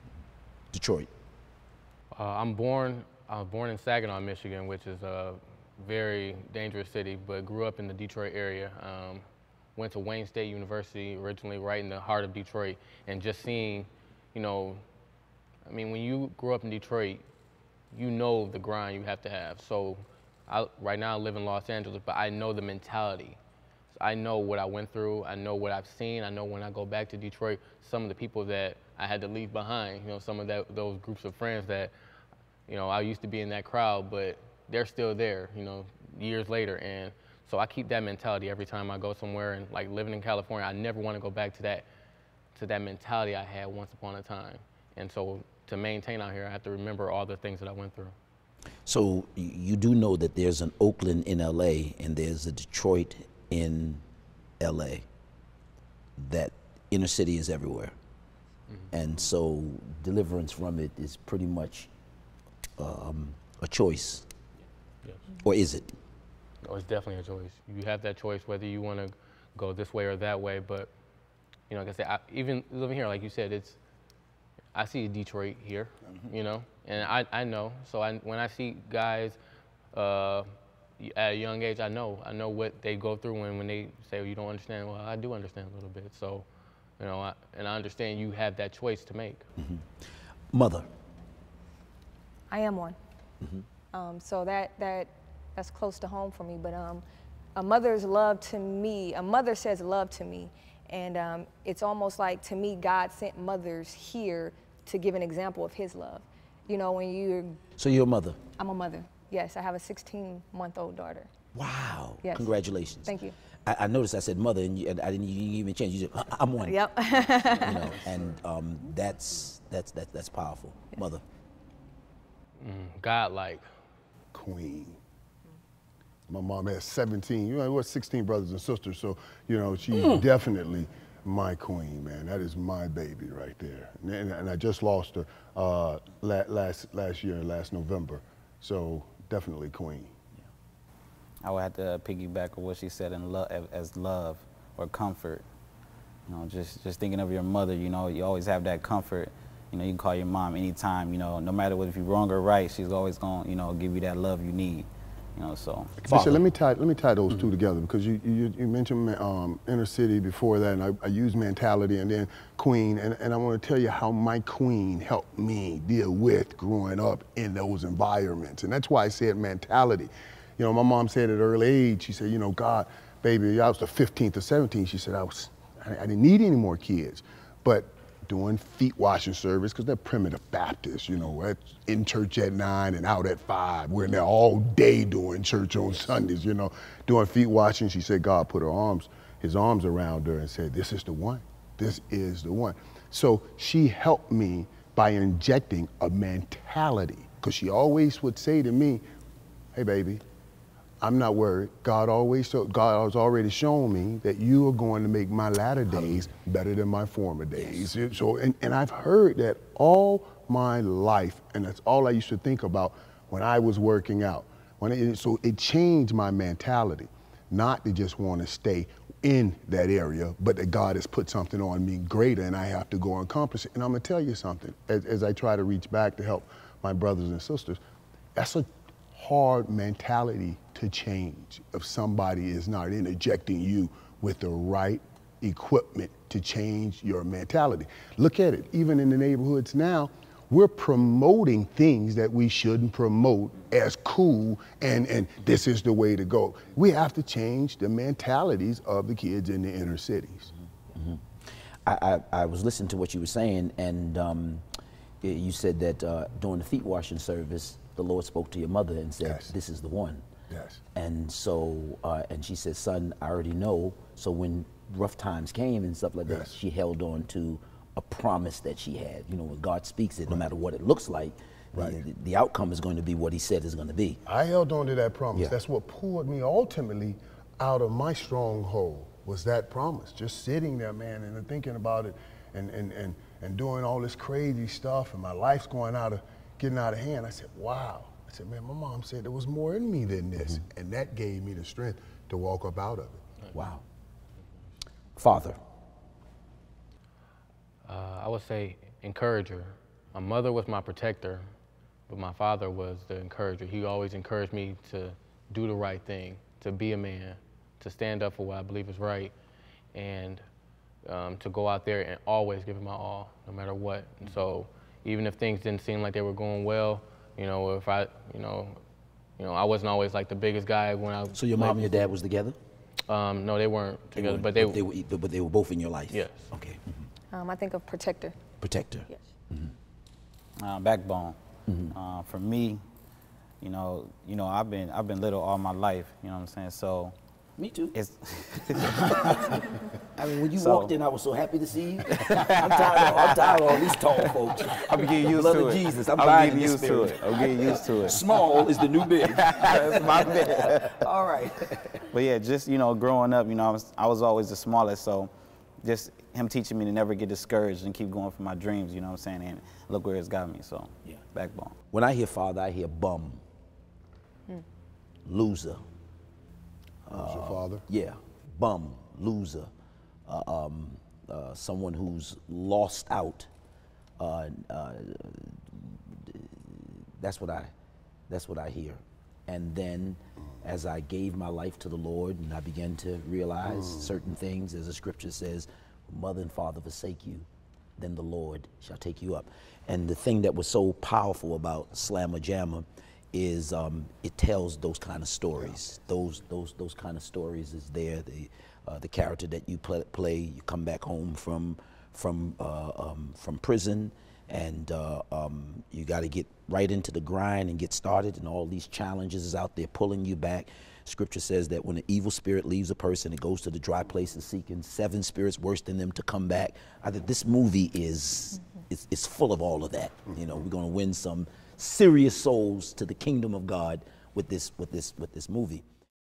Detroit. I was born in Saginaw, Michigan, which is very dangerous city, but grew up in the Detroit area. Went to Wayne State University, originally right in the heart of Detroit, and just seeing, you know, I mean, when you grew up in Detroit, you know the grind you have to have. So right now I live in Los Angeles, but I know the mentality. So I know what I went through. I know what I've seen. I know when I go back to Detroit, some of the people that I had to leave behind, you know, some of those groups of friends that, you know, I used to be in that crowd, but they're still there, you know, years later. And so I keep that mentality every time I go somewhere. And like living in California, I never want to go back to that mentality I had once upon a time. And so to maintain out here, I have to remember all the things that I went through. So you do know that there's an Oakland in LA and there's a Detroit in LA. That inner city is everywhere. Mm-hmm. And so deliverance from it is pretty much a choice. Yes. Or is it? Oh, it's definitely a choice. You have that choice whether you want to go this way or that way. But, you know, like I said, even living here, like you said, I see Detroit here, mm-hmm. you know, and I know. So when I see guys at a young age, I know what they go through when they say, well, you don't understand. Well, I do understand a little bit. So, you know, I understand you have that choice to make. Mm-hmm. Mother. I am one. Mm-hmm. So that's close to home for me. But a mother's love to me, a mother says love to me. And it's almost like, to me, God sent mothers here to give an example of his love. You know, when you're... So you're a mother? I'm a mother, yes. I have a 16-month-old daughter. Wow. Yes. Congratulations. Thank you. I noticed I said mother, and I didn't even change. You said, I'm one. Yep. You know, and that's powerful. Yes. Mother. God-like. Queen. My mom has 17, you know, we're 16 brothers and sisters, so, you know, she's definitely my queen, man. That is my baby right there. And I just lost her last year, last November, so definitely queen. I would have to piggyback on what she said in as love or comfort. You know, just thinking of your mother, you know, you always have that comfort. You know, you can call your mom anytime, you know, no matter what, if you're wrong or right, she's always going to, you know, give you that love you need. You know, so. Bishop, let me tie those two together, because you mentioned inner city before that, and I used mentality, and then queen, and I want to tell you how my queen helped me deal with growing up in those environments, and that's why I said mentality. You know, my mom said at an early age, she said, you know, God, baby, I was the 15th or 17th. She said I didn't need any more kids, but doing feet washing service, because they're primitive Baptists, you know, in church at 9 and out at 5. We're in there all day doing church on Sundays, you know, doing feet washing. She said God put his arms around her and said, this is the one. This is the one. So she helped me by injecting a mentality, because she always would say to me, hey, baby, I'm not worried. God has already shown me that you are going to make my latter days better than my former days. Yes. So, and I've heard that all my life, and that's all I used to think about when I was working out. So it changed my mentality, not to just want to stay in that area, but that God has put something on me greater, and I have to go and accomplish it. And I'm gonna tell you something, as I try to reach back to help my brothers and sisters, that's a hard mentality to change if somebody is not interjecting you with the right equipment to change your mentality. Look at it, even in the neighborhoods now, we're promoting things that we shouldn't promote as cool, and this is the way to go. We have to change the mentalities of the kids in the inner cities. Mm-hmm. I was listening to what you were saying, and you said that during the feet washing service, the Lord spoke to your mother and said, yes, this is the one. Yes. And so, and she said, son, I already know. So when rough times came and stuff like that, she held on to a promise that she had. You know, when God speaks it, no matter what it looks like, the outcome is going to be what he said is going to be. I held on to that promise. Yeah. That's what pulled me ultimately out of my stronghold, was that promise. Just sitting there, man, and thinking about it and doing all this crazy stuff, and my life's getting out of hand. I said, wow. I said, man, my mom said there was more in me than this. Mm-hmm. And that gave me the strength to walk up out of it. Wow. Father. I would say encourager. My mother was my protector, but my father was the encourager. He always encouraged me to do the right thing, to be a man, to stand up for what I believe is right, and to go out there and always give it my all, no matter what. And so even if things didn't seem like they were going well, you know, if I, you know, I wasn't always like the biggest guy when I. So your mom and your dad was together? No, they weren't together, but they were both in your life. Yes. Okay. I think of protector. Protector. Yes. Backbone. For me, you know, I've been little all my life. You know what I'm saying? So. Me too. It's I mean, when you walked in, I was so happy to see you. I'm tired of all these tall folks. I'm getting used Blood to of it. Jesus, I'm getting used to it. I'm getting used to it. Small is the new big. That's my big. All right. But yeah, just, growing up, I was always the smallest, so just him teaching me to never get discouraged and keep going for my dreams, you know what I'm saying? And look where it's got me, so yeah, backbone. When I hear father, I hear bum, loser. Your father? Yeah, bum, loser, someone who's lost out. That's what I hear. And then, as I gave my life to the Lord, and I began to realize certain things, as the scripture says, "Mother and father forsake you, then the Lord shall take you up." And the thing that was so powerful about Slamma Jamma is it tells those kind of stories. Those kind of stories is there. The character that you play, you come back home from prison, and you got to get right into the grind and get started, and all these challenges is out there pulling you back. Scripture says that when an evil spirit leaves a person, it goes to the dry places seeking 7 spirits worse than them to come back. I think this movie is full of all of that. You know, we're going to win some serious souls to the kingdom of God with this movie.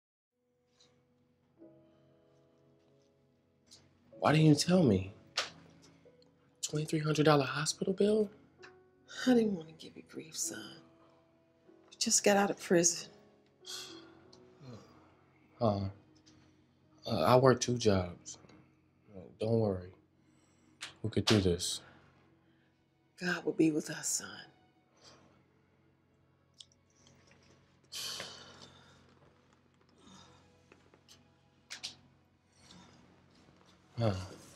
Why didn't you tell me? $2,300 hospital bill? I didn't want to give you grief, son. You just got out of prison. I work 2 jobs. Don't worry. We could do this. God will be with us, son. Are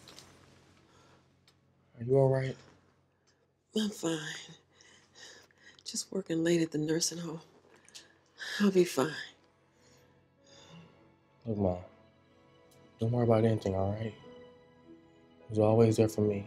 you all right? I'm fine. Just working late at the nursing home. I'll be fine. Look, Mom, don't worry about anything, all right? He was always there for me.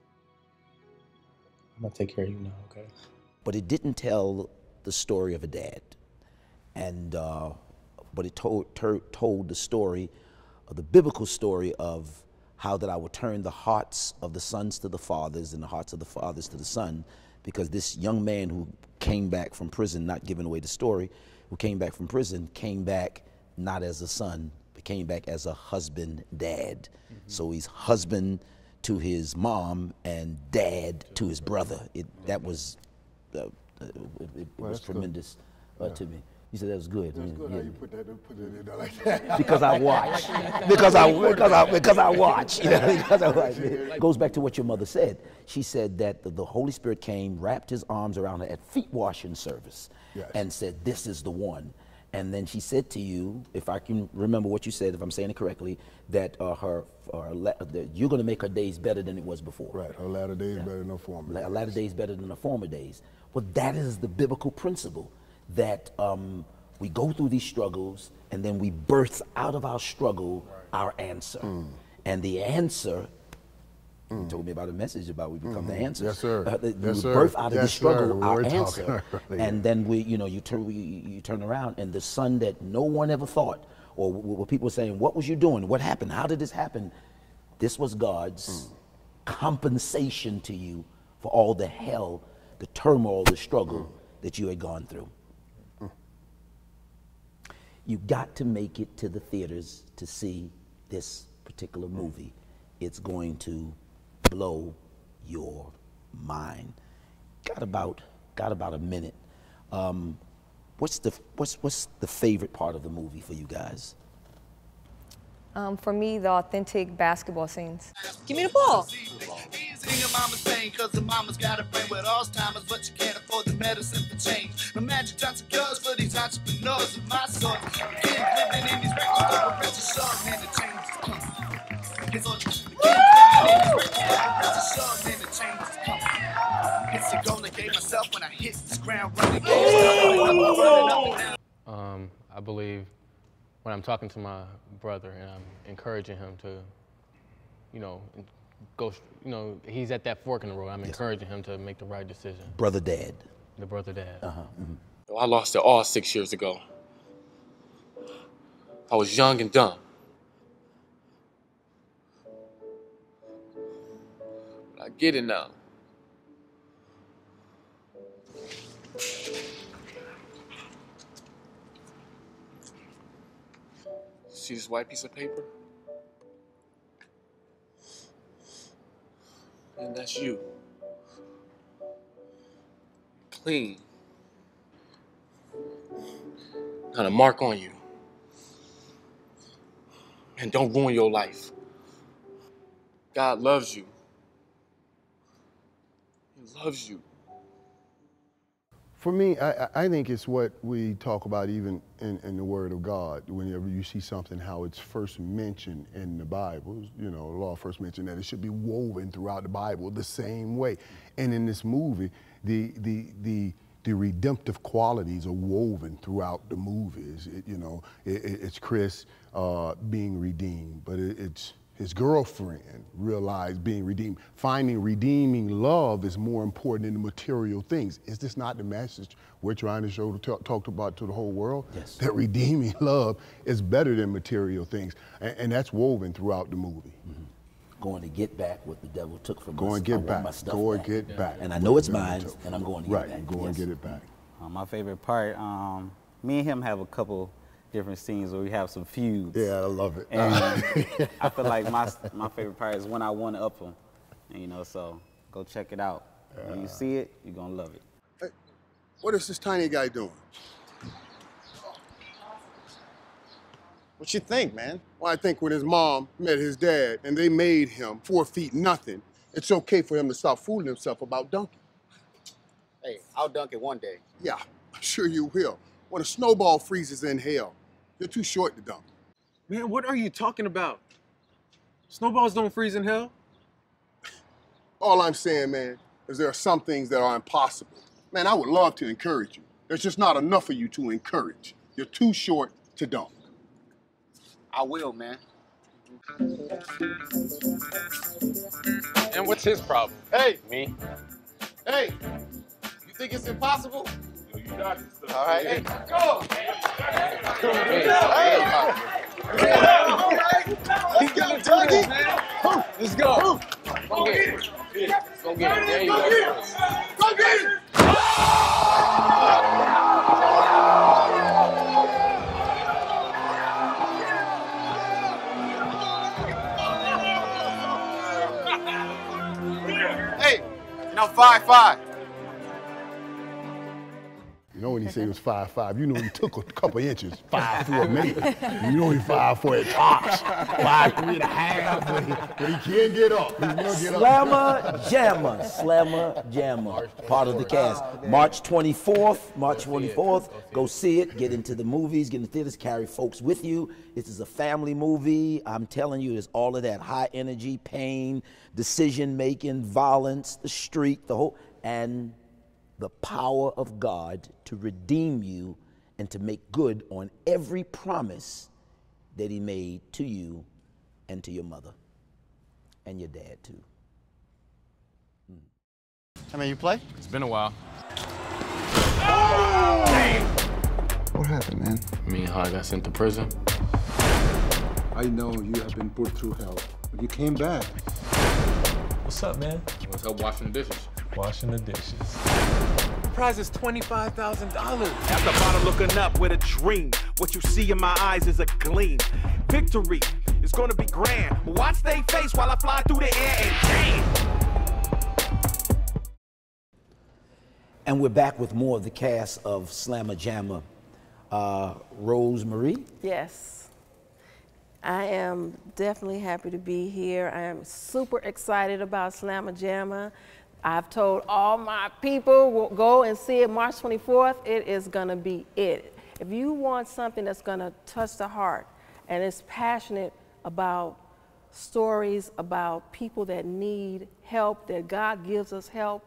I'm gonna take care of you now, okay? But it didn't tell the story of a dad, and but it told the story, the biblical story of how that I would turn the hearts of the sons to the fathers and the hearts of the fathers to the son, because this young man who came back from prison, not giving away the story, who came back from prison, came back not as a son, but came back as a husband, dad. So he's husband to his mom and dad to his brother. That was tremendous to me. You said that was good. That's good. Yeah. How you put it in there like that? Because I watch. because I watch. You know, because I watch. It goes back to what your mother said. She said that the Holy Spirit came, wrapped his arms around her at feet washing service, and said, "This is the one." And then she said to you, if I can remember what you said, if I'm saying it correctly, that that you're going to make her days better than it was before. Right. Her latter days better than her former days. Her latter days better than her former days. Well, that is the biblical principle, that we go through these struggles and then we birth out of our struggle our answer. And the answer, you told me about a message about we become the answer. Yes, sir. We Yes, sir. birth out of the Yes, struggle sir. our We're answer. talking. And then you turn around, and the son that no one ever thought, or what people were saying, what was you doing? What happened? How did this happen? This was God's compensation to you for all the hell, the turmoil, the struggle that you had gone through. You got to make it to the theaters to see this particular movie. It's going to blow your mind. Got about a minute. What's the favorite part of the movie for you guys? For me, the authentic basketball scenes. Give me the ball. In your mama's pain, cause the mama's got a brain with Alzheimer's, but you can't afford the medicine for change. No Magic Johnson cures for these entrepreneurs of my sort. years ago, and I gave myself when I hit this ground running. I believe when I'm talking to my brother and I'm encouraging him to, go, he's at that fork in the road. I'm encouraging him to make the right decision. Brother dad. The brother dad. Yo, I lost it all 6 years ago. I was young and dumb. But I get it now. See this white piece of paper? And that's you. Clean. Not a mark on you. And don't ruin your life. God loves you. He loves you. For me, I think it's what we talk about even in the Word of God. Whenever you see something, how it's first mentioned in the Bible, the law first mentioned that it should be woven throughout the Bible the same way. And in this movie, the redemptive qualities are woven throughout the movies. It's Chris being redeemed, but it's his girlfriend realized being redeemed. Finding redeeming love is more important than the material things. Is this not the message we're trying to show, talk about to the whole world? Yes. That redeeming love is better than material things. And that's woven throughout the movie. Going to get back what the devil took from us. Go and get I want back. my stuff Go and back. get back. And I know it's mine, and I'm going to get it back. Right, go and get it back. My favorite part, me and him have a couple different scenes where we have some feuds. Yeah, I love it. And I feel like my favorite part is when I one up him. And, so go check it out. When you see it, you're going to love it. Hey, what is this tiny guy doing? What you think, man? Well, I think when his mom met his dad and they made him 4 feet nothing, it's okay for him to stop fooling himself about dunking. Hey, I'll dunk it one day. Yeah, I'm sure you will. When a snowball freezes in hell, you're too short to dunk. Man, what are you talking about? Snowballs don't freeze in hell. All I'm saying, man, is there are some things that are impossible. Man, I would love to encourage you. There's just not enough of you to encourage. You're too short to dunk. I will, man. And what's his problem? Hey! Me? Hey! You think it's impossible? Yo, you got this stuff. All right, hey, go! Let's go, Dougie! Let's go. Go get it. Go get it. There you go. Go get it! Hey, now 5'5". You know when he said he was 5'5", you know he took a couple inches, 5'4" maybe. You know he's 5'4" at tops, 5'3.5", but he can't get up. He will get Slamma Jamma, Slamma Jamma, part of the cast. March 24th, go see it, get into the movies, get in the theaters, carry folks with you. This is a family movie. I'm telling you, there's all of that high energy, pain, decision-making, violence, the street, the whole, and the power of God to redeem you and to make good on every promise that he made to you and to your mother and your dad too. I mean, you play? It's been a while. What happened, man? Me and how I got sent to prison. I know you have been put through hell, but you came back. What's up, man? Let's help washing the dishes. Washing the dishes. The prize is $25,000. At the bottom looking up with a dream. What you see in my eyes is a gleam. Victory is gonna be grand. Watch they face while I fly through the air and jam. And we're back with more of the cast of Slamma Jamma. Rosemary? Yes. I am definitely happy to be here. I am super excited about Slamma Jamma. I've told all my people, go and see it March 24th. It is gonna be it. If you want something that's gonna touch the heart and is passionate about stories about people that need help, that God gives us help,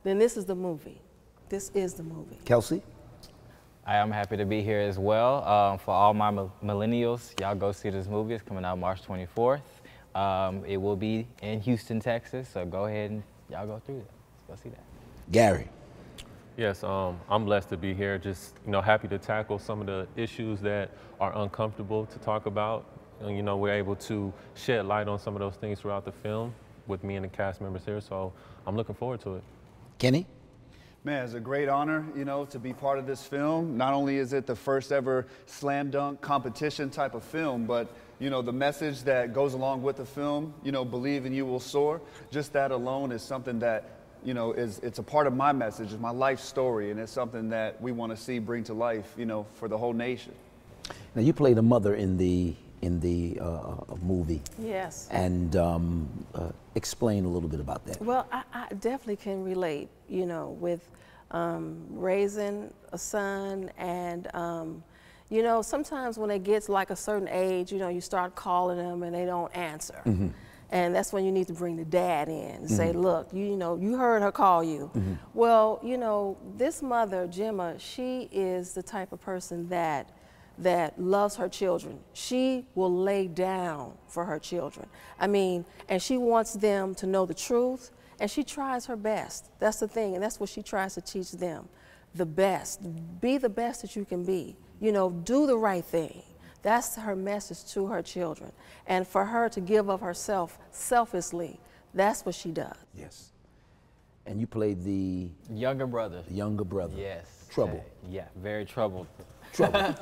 then this is the movie. This is the movie. Kelsey? I am happy to be here as well. For all my millennials, y'all go see this movie. It's coming out March 24th. It will be in Houston, Texas, so go ahead and y'all go through it. Let's go see that. Gary? Yes, I'm blessed to be here. Just, happy to tackle some of the issues that are uncomfortable to talk about. And, we're able to shed light on some of those things throughout the film with me and the cast members here, so I'm looking forward to it. Kenny? Man, it's a great honor, to be part of this film. Not only is it the first ever slam dunk competition type of film, but, the message that goes along with the film, believe and you will soar, just that alone is something that, it's a part of my message, it's my life story, and it's something that we want to see bring to life, for the whole nation. Now, you played a mother in the movie. Yes. And explain a little bit about that. Well, I definitely can relate, with raising a son and, sometimes when it gets like a certain age, you start calling them and they don't answer. Mm-hmm. And that's when you need to bring the dad in and say, look, you heard her call you. Mm-hmm. Well, this mother, Jamma, she is the type of person that loves her children. She will lay down for her children. And she wants them to know the truth, and she tries her best. That's the thing, and that's what she tries to teach them. The best. Be the best that you can be. Do the right thing. That's her message to her children. And for her to give of herself selflessly, that's what she does. Yes. And you played the younger brother. Younger brother. Yes. Trouble. Yeah, very troubled. Trouble.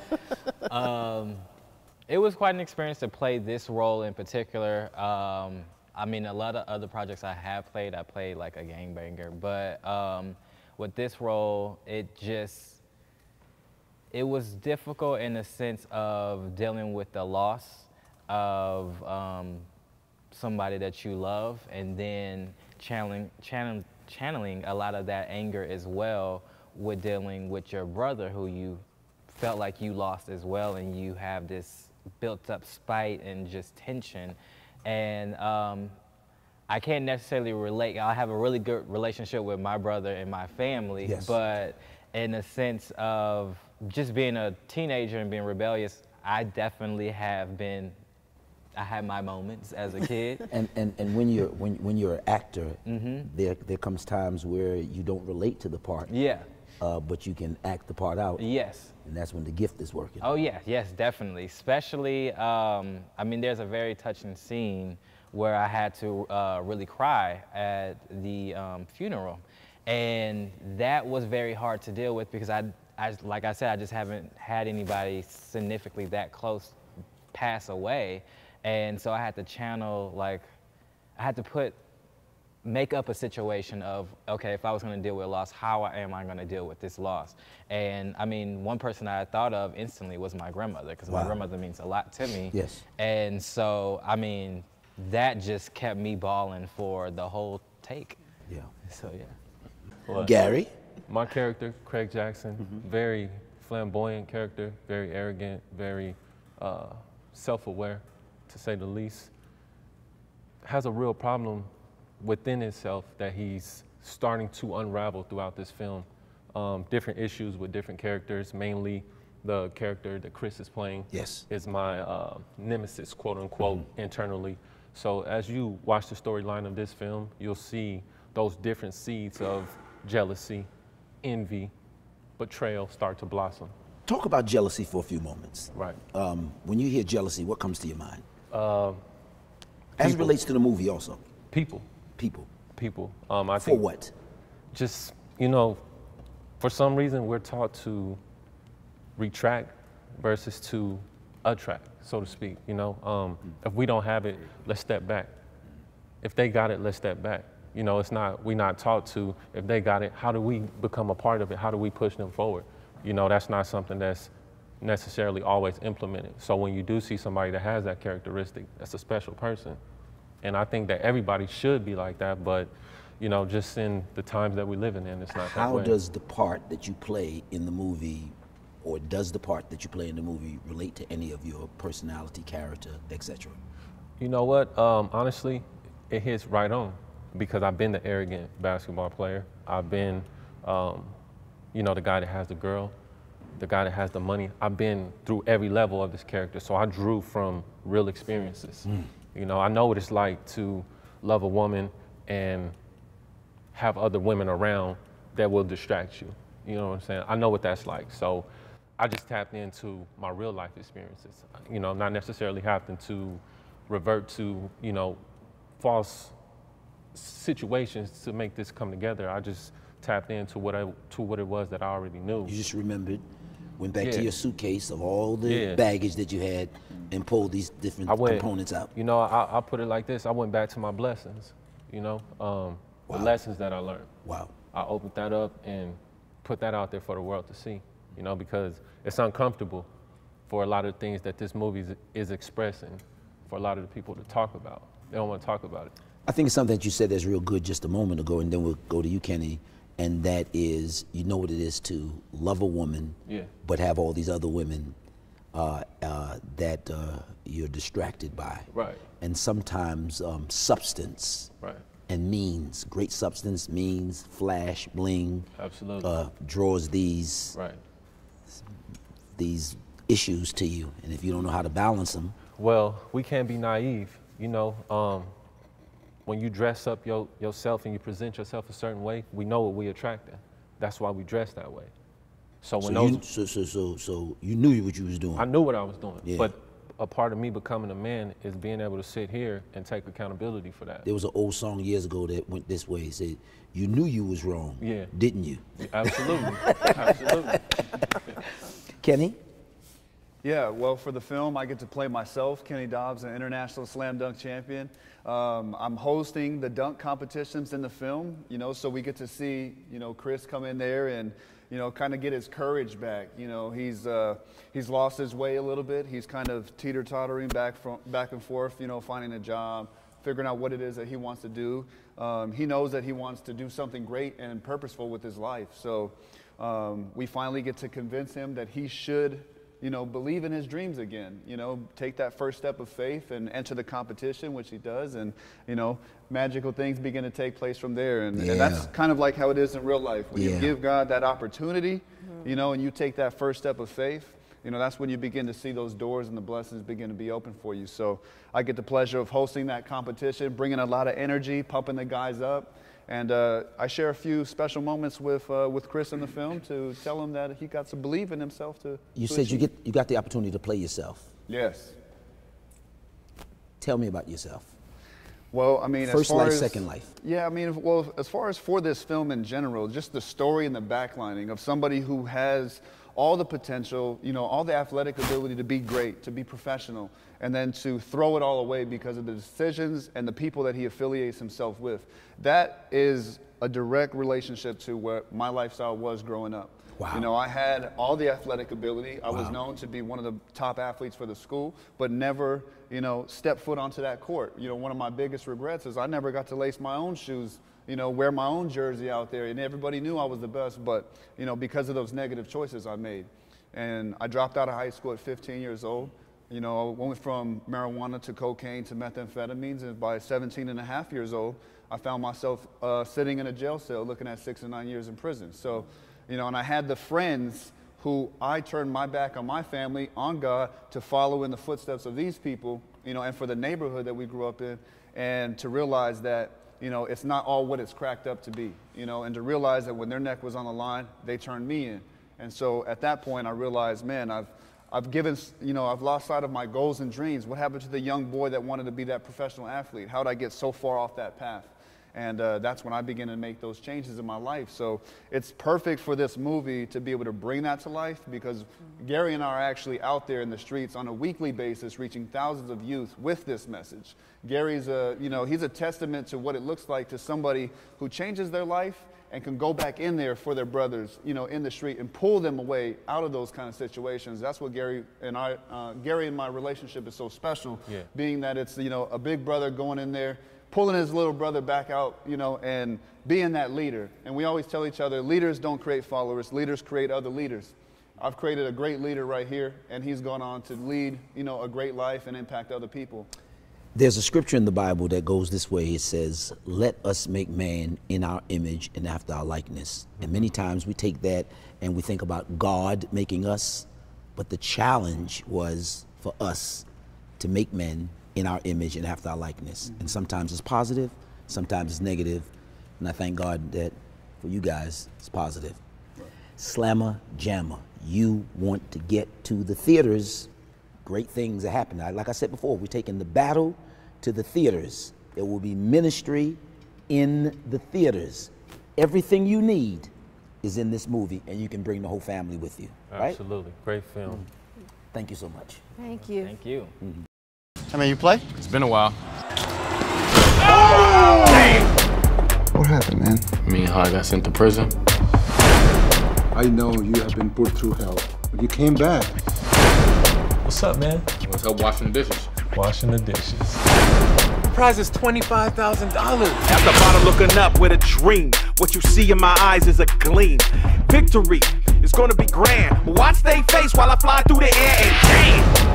It was quite an experience to play this role in particular. A lot of other projects I played like a gangbanger, but with this role, it was difficult in the sense of dealing with the loss of somebody that you love, and then channeling a lot of that anger as well with dealing with your brother who you felt like you lost as well, and you have this built up spite and just tension. And I can't necessarily relate. I have a really good relationship with my brother and my family, yes. But in the sense of just being a teenager and being rebellious, I definitely have been. I had my moments as a kid. and when you're an actor, mm-hmm. there comes times where you don't relate to the part. Yeah. But you can act the part out. Yes. And that's when the gift is working. Oh yeah, yes, definitely. Especially, there's a very touching scene where I had to really cry at the funeral, and that was very hard to deal with because like I said, I just haven't had anybody significantly that close pass away, and so I had to channel, make up a situation of, okay, if I was going to deal with loss, how am I going to deal with this loss? And one person I thought of instantly was my grandmother, because my grandmother means a lot to me. Yes. And so, that just kept me bawling for the whole take. Yeah. So, yeah. Well, Gary? My character, Craig Jackson, very flamboyant character, very arrogant, very self-aware, to say the least. Has a real problem within itself that he's starting to unravel throughout this film. Different issues with different characters, mainly the character that Chris is playing is my nemesis, quote unquote, internally. So as you watch the storyline of this film, you'll see those different seeds of jealousy, envy, betrayal start to blossom. Talk about jealousy for a few moments. Right. When you hear jealousy, what comes to your mind? As it relates to the movie also. People. People. I think for what? Just, for some reason we're taught to retract versus to attract, so to speak. If we don't have it, let's step back. If they got it, let's step back. We're not taught to, if they got it, how do we become a part of it? How do we push them forward? That's not something that's necessarily always implemented. So when you do see somebody that has that characteristic, that's a special person. And I think that everybody should be like that, but just in the times that we're living in, it's not that way. How does the part that you play in the movie, or does the part that you play in the movie relate to any of your personality, character, etc.? You know what? Honestly, it hits right on, because I've been the arrogant basketball player. I've been, you know, the guy that has the girl, the guy that has the money. I've been through every level of this character, so I drew from real experiences. You know, I know what it's like to love a woman and have other women around that will distract you. You know what I'm saying? I know what that's like. So I just tapped into my real life experiences. You know, not necessarily having to revert to, you know, false situations to make this come together. I just tapped into what it was that I already knew. You just remembered, went back to your suitcase of all the baggage that you had and pulled these different components out. You know, I put it like this. I went back to my blessings, you know, the lessons that I learned. Wow. I opened that up and put that out there for the world to see, you know, because it's uncomfortable for a lot of things that this movie is expressing for a lot of the people to talk about. They don't want to talk about it. I think it's something that you said that's real good just a moment ago, and then we'll go to you, Kenny, and that is, you know what it is to love a woman, but have all these other women that you're distracted by. Right. And sometimes substance and means, great substance, means, flash, bling, draws these issues to you. And if you don't know how to balance them. Well, we can't be naive, you know. When you dress up yourself and you present yourself a certain way, we know what we attracting. That's why we dress that way. So when so you knew what you was doing. I knew what I was doing. Yeah. But a part of me becoming a man is being able to sit here and take accountability for that. There was an old song years ago that went this way. It said, "You knew you was wrong, didn't you?" Absolutely, absolutely. Kenny? Yeah, well, for the film, I get to play myself, Kenny Dobbs, an international slam dunk champion. I'm hosting the dunk competitions in the film, you know, so we get to see, you know, Chris come in there and, you know, kind of get his courage back. You know, he's lost his way a little bit. He's kind of teeter-tottering back and forth, you know, finding a job, figuring out what it is that he wants to do. He knows that he wants to do something great and purposeful with his life. So we finally get to convince him that he should, you know, believe in his dreams again, you know, take that first step of faith and enter the competition, which he does, and, you know, magical things begin to take place from there. And that's kind of like how it is in real life. When you give God that opportunity, you know, and you take that first step of faith, you know, that's when you begin to see those doors and the blessings begin to be open for you. So I get the pleasure of hosting that competition, bringing a lot of energy, pumping the guys up. And I share a few special moments with Chris in the film to tell him that he got to believe in himself to. You said you got the opportunity to play yourself. Yes. Tell me about yourself. Well, I mean, first life, second life. Yeah, I mean, well, as far as for this film in general, just the story and the backlining of somebody who has all the potential, you know, all the athletic ability to be great, to be professional, and then to throw it all away because of the decisions and the people that he affiliates himself with. That is a direct relationship to what my lifestyle was growing up. Wow. You know, I had all the athletic ability. I was known to be one of the top athletes for the school, but never, you know, stepped foot onto that court. You know, one of my biggest regrets is I never got to lace my own shoes, you know, wear my own jersey out there, and everybody knew I was the best, but, you know, because of those negative choices I made. And I dropped out of high school at 15 years old. You know, I went from marijuana to cocaine to methamphetamines, and by 17 and a half years old, I found myself sitting in a jail cell looking at 6 to 9 years in prison. So, you know, and I had the friends who I turned my back on my family, on God, to follow in the footsteps of these people, you know, and for the neighborhood that we grew up in, and to realize that, you know, it's not all what it's cracked up to be, you know, and to realize that when their neck was on the line, they turned me in. And so at that point, I realized, man, I've given, you know, I've lost sight of my goals and dreams. What happened to the young boy that wanted to be that professional athlete? How did I get so far off that path? And that's when I began to make those changes in my life. So it's perfect for this movie to be able to bring that to life, because Gary and I are actually out there in the streets on a weekly basis reaching thousands of youth with this message. Gary's you know, he's a testament to what it looks like to somebody who changes their life and can go back in there for their brothers, you know, in the street and pull them away out of those kind of situations. That's what Gary and my relationship is so special, being that it's, you know, a big brother going in there, pulling his little brother back out, you know, and being that leader. And we always tell each other, leaders don't create followers, leaders create other leaders. I've created a great leader right here, and he's gone on to lead, you know, a great life and impact other people. There's a scripture in the Bible that goes this way. It says, let us make man in our image and after our likeness. And many times we take that and we think about God making us, but the challenge was for us to make men in our image and after our likeness. And sometimes it's positive, sometimes it's negative. And I thank God that for you guys, it's positive. Slamma Jamma. You want to get to the theaters. Great things are happening. Like I said before, we're taking the battle to the theaters. There will be ministry in the theaters. Everything you need is in this movie, and you can bring the whole family with you. Right? Absolutely. Great film. Thank you so much. Thank you. Thank you. I mean, you play? It's been a while. What happened, man? I mean, how I got sent to prison. I know you have been put through hell, but you came back. What's up, man? Let's help washing the dishes. Washing the dishes. The prize is $25,000. At the bottom looking up with a dream. What you see in my eyes is a gleam. Victory is gonna be grand. Watch they face while I fly through the air and jam.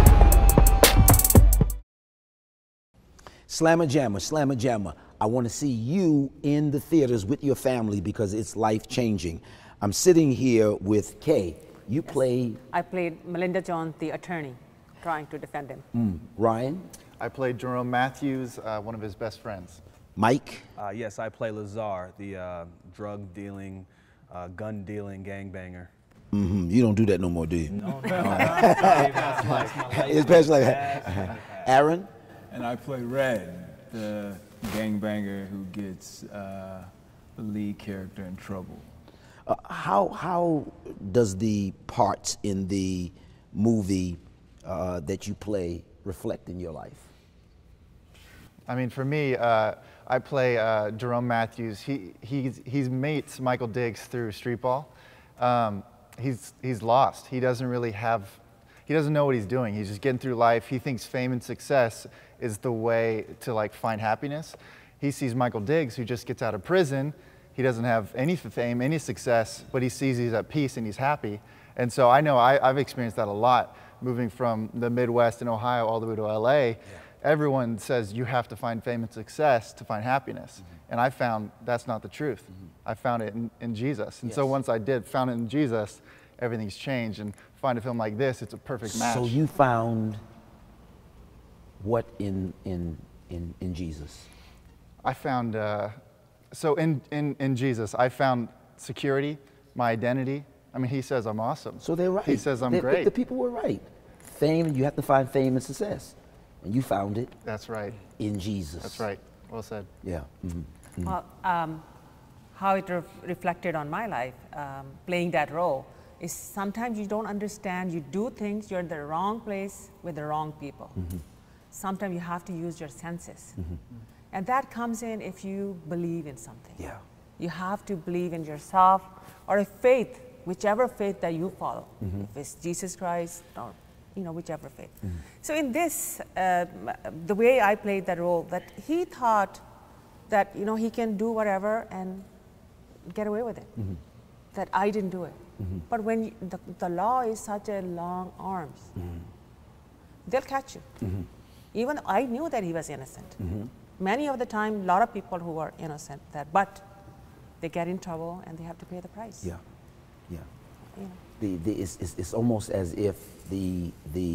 Slamma Jamma, Slamma Jamma. I want to see you in the theaters with your family because it's life-changing. I'm sitting here with Kay. You play... I played Melinda John, the attorney, trying to defend him. Ryan? I played Jerome Matthews, one of his best friends. Mike? Yes, I play Lazar, the drug-dealing, gun-dealing gangbanger. You don't do that no more, do you? No. It's past like that. Aaron? And I play Red, the gangbanger who gets the lead character in trouble. How does the parts in the movie that you play reflect in your life? I mean, for me, I play Jerome Matthews. He's mates Michael Diggs through street ball. He's lost. He doesn't really have. He doesn't know what he's doing. He's just getting through life. He thinks fame and success is the way to like find happiness. He sees Michael Diggs, who just gets out of prison. He doesn't have any fame, any success, but he sees he's at peace and he's happy. And so I know I've experienced that a lot, moving from the Midwest in Ohio all the way to LA. Yeah. Everyone says you have to find fame and success to find happiness. And I found that's not the truth. I found it in Jesus. And so once I found it in Jesus, everything's changed. And find a film like this, it's a perfect match. So you found what in Jesus? I found, so in Jesus, I found security, my identity. I mean, he says I'm awesome. So they're right. He says I'm great. The people were right. Fame, you have to find fame and success. And you found it. That's right. In Jesus. That's right. Well said. Yeah. Well, how it reflected on my life, playing that role, is sometimes you don't understand, you do things, you're in the wrong place with the wrong people. Sometimes you have to use your senses. And that comes in if you believe in something. Yeah. You have to believe in yourself or a faith, whichever faith that you follow. If it's Jesus Christ or whichever faith. So in this, the way I played that role, that he thought that he can do whatever and get away with it. That I didn't do it. But when the law is such a long arms, they'll catch you. Even I knew that he was innocent. Many of the time, a lot of people who are innocent, but they get in trouble and they have to pay the price. Yeah, yeah. It's almost as if the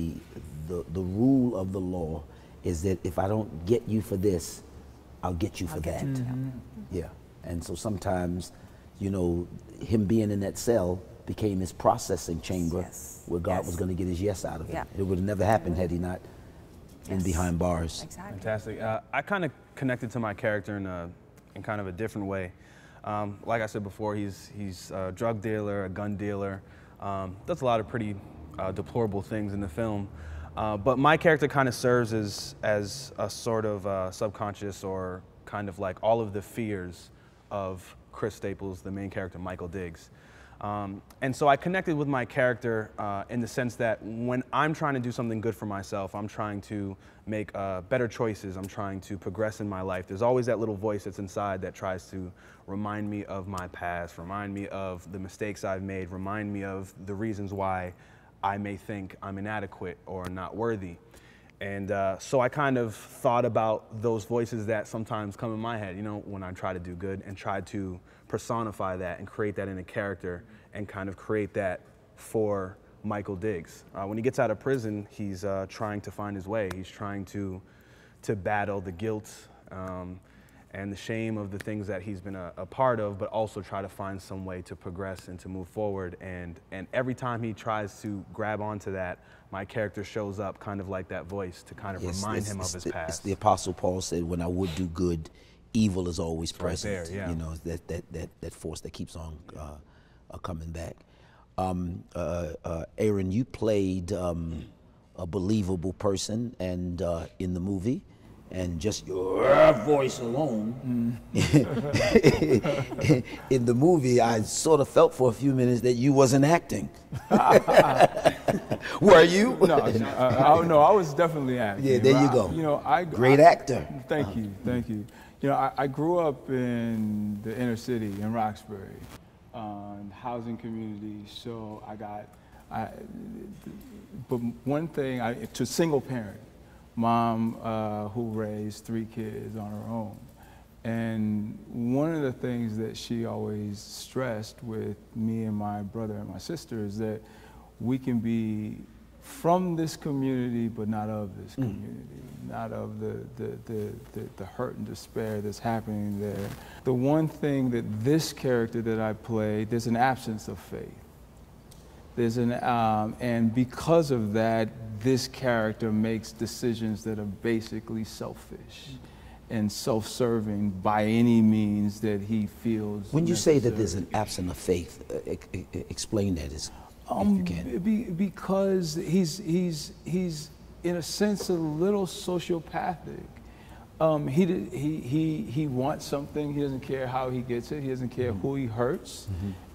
rule of the law is that if I don't get you for this, I'll get you for that. Yeah, and so sometimes, him being in that cell became his processing chamber where God was going to get his yes out of it. It would have never happened had he not been behind bars. Exactly. Fantastic. I kind of connected to my character in kind of a different way. Like I said before, he's a drug dealer, a gun dealer, does a lot of pretty deplorable things in the film. But my character kind of serves as a sort of subconscious or kind of like all of the fears of Chris Staples, the main character, Michael Diggs. And so I connected with my character in the sense that when I'm trying to do something good for myself, I'm trying to make better choices, I'm trying to progress in my life, there's always that little voice that's inside that tries to remind me of my past, remind me of the mistakes I've made, remind me of the reasons why I may think I'm inadequate or not worthy. So I kind of thought about those voices that sometimes come in my head, you know, when I try to do good, and try to personify that and create that in a character and kind of create that for Michael Diggs. When he gets out of prison, he's trying to find his way. He's trying to battle the guilt and the shame of the things that he's been a part of, but also try to find some way to progress and to move forward. And every time he tries to grab onto that, my character shows up kind of like that voice to kind of remind him of his past. It's the Apostle Paul said, when I would do good, evil is always present. Right there, yeah. You know, that force that keeps on coming back. Aaron, you played a believable person and in the movie, and just your voice alone. In the movie, I sort of felt for a few minutes that you wasn't acting. Were you? No, I was definitely acting. Yeah, there you go. You know, Great actor. Thank you, thank you. You know, I grew up in the inner city in Roxbury, housing community. So but one thing, to single parent, mom who raised 3 kids on her own. And one of the things that she always stressed with me and my brother and my sister is that we can be from this community, but not of this community, not of the hurt and despair that's happening there. The one thing that this character that I played, there's an absence of faith. There's and because of that, this character makes decisions that are basically selfish and self-serving by any means that he feels When you necessary. say that there's an absence of faith, explain that if you can. Because he's in a sense a little sociopathic. He wants something. He doesn't care how he gets it. He doesn't care who he hurts.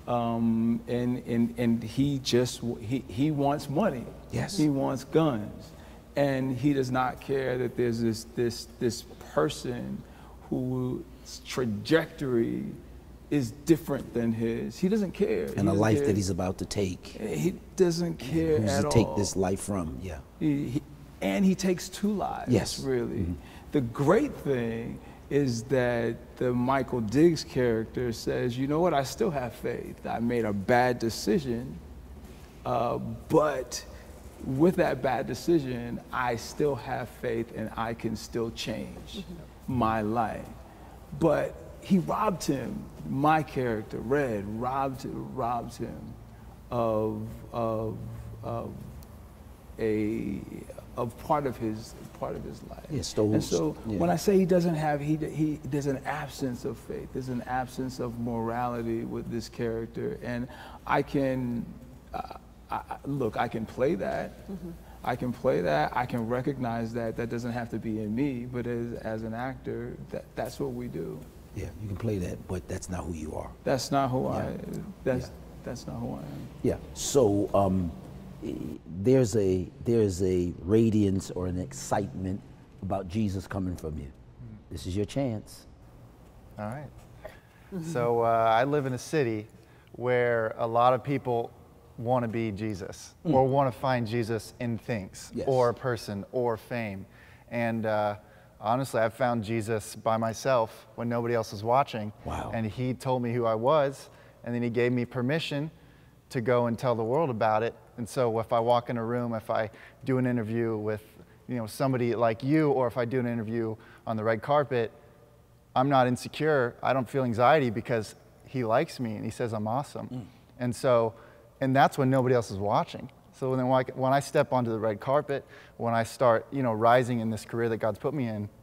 And he wants money. Yes. He wants guns, and he does not care that there's this person whose trajectory is different than his. He doesn't care. And a life that he's about to take. He doesn't care Who's at to all. take this life from? Yeah. And he takes 2 lives. Yes. Really. The great thing is that the Michael Diggs character says, you know what, I still have faith. I made a bad decision, but with that bad decision, I still have faith and I can still change my life. But he robbed him, my character, Red, robbed him of part of his life. Yeah, stole. And so when I say he doesn't have, there's an absence of faith. There's an absence of morality with this character, and I can look. I can play that. I can play that. I can recognize that. That doesn't have to be in me, but as an actor, that's what we do. Yeah, you can play that, but that's not who you are. That's not who that's not who I am. Yeah. So there's a radiance or an excitement about Jesus coming from you. This is your chance. All right. So I live in a city where a lot of people want to be Jesus or want to find Jesus in things or a person or fame. And honestly, I found Jesus by myself when nobody else was watching. Wow. And he told me who I was, and then he gave me permission to go and tell the world about it. And so if I walk in a room, if I do an interview with somebody like you, or if I do an interview on the red carpet, I'm not insecure. I don't feel anxiety because he likes me and he says I'm awesome. And that's when nobody else is watching. So then when I step onto the red carpet, when I start rising in this career that God's put me in,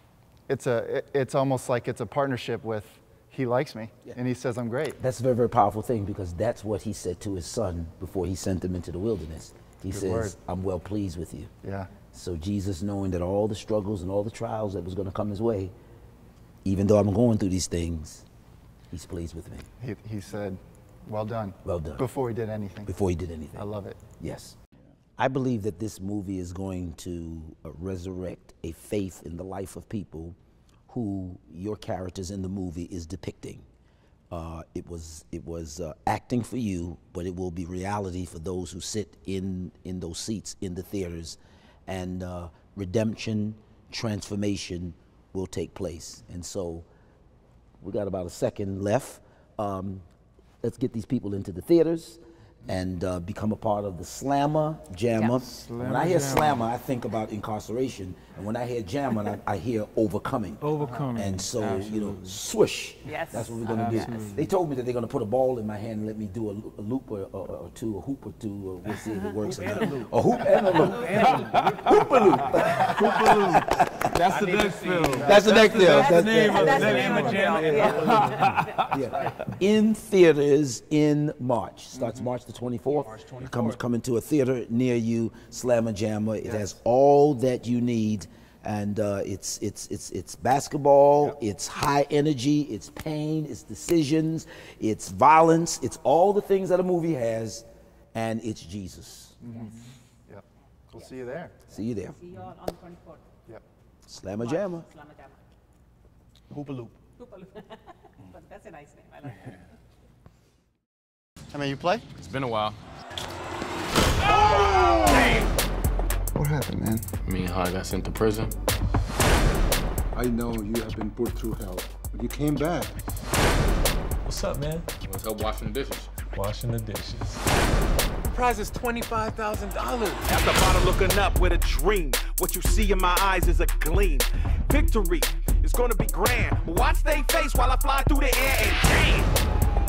it's almost like it's a partnership with he likes me, and he says I'm great. That's a very, very powerful thing, because that's what he said to his son before he sent him into the wilderness. He says, I'm well pleased with you. Yeah. So Jesus, knowing that all the struggles and all the trials that was going to come his way, even though I'm going through these things, he's pleased with me. He said, well done. Well done. Before he did anything. Before he did anything. I love it. Yes. I believe that this movie is going to resurrect a faith in the life of people who your characters in the movie is depicting. It was acting for you, but it will be reality for those who sit in those seats in the theaters. And redemption, transformation will take place. And so we got about a second left. Let's get these people into the theaters and become a part of the Slamma Jamma. When I hear Slamma, I think about incarceration, and when I hear Jamma, I hear overcoming. Overcoming. And so, you know, swish. Yes. That's what we're gonna do. They told me that they're gonna put a ball in my hand and let me do a loop or two, a hoop or two. We'll see if it works. A hoop and a loop. Hoop-a-loop. Hoop-a-loop. That's the next film. That's the next film. That's the name of the In theaters in March. Starts March the 24th. March 24th. Come into a theater near you. Slamma Jamma. It has all that you need, and it's basketball. It's high energy. It's pain. It's decisions. It's violence. It's all the things that a movie has, and it's Jesus. Yep. We'll see you there. See you there. See you all on the 24th. Yep. Slamma Jamma. Slamma Jamma. Hoop-a-loop. Hoop-a-loop. But that's a nice name. I like it. I mean, you play? It's been a while. What happened, man? I mean, how I got sent to prison. I know you have been put through hell, but you came back. What's up, man? Let's help washing the dishes. Washing the dishes. The prize is $25,000. At the bottom looking up with a dream. What you see in my eyes is a gleam. Victory is gonna be grand. Watch they face while I fly through the air and damn.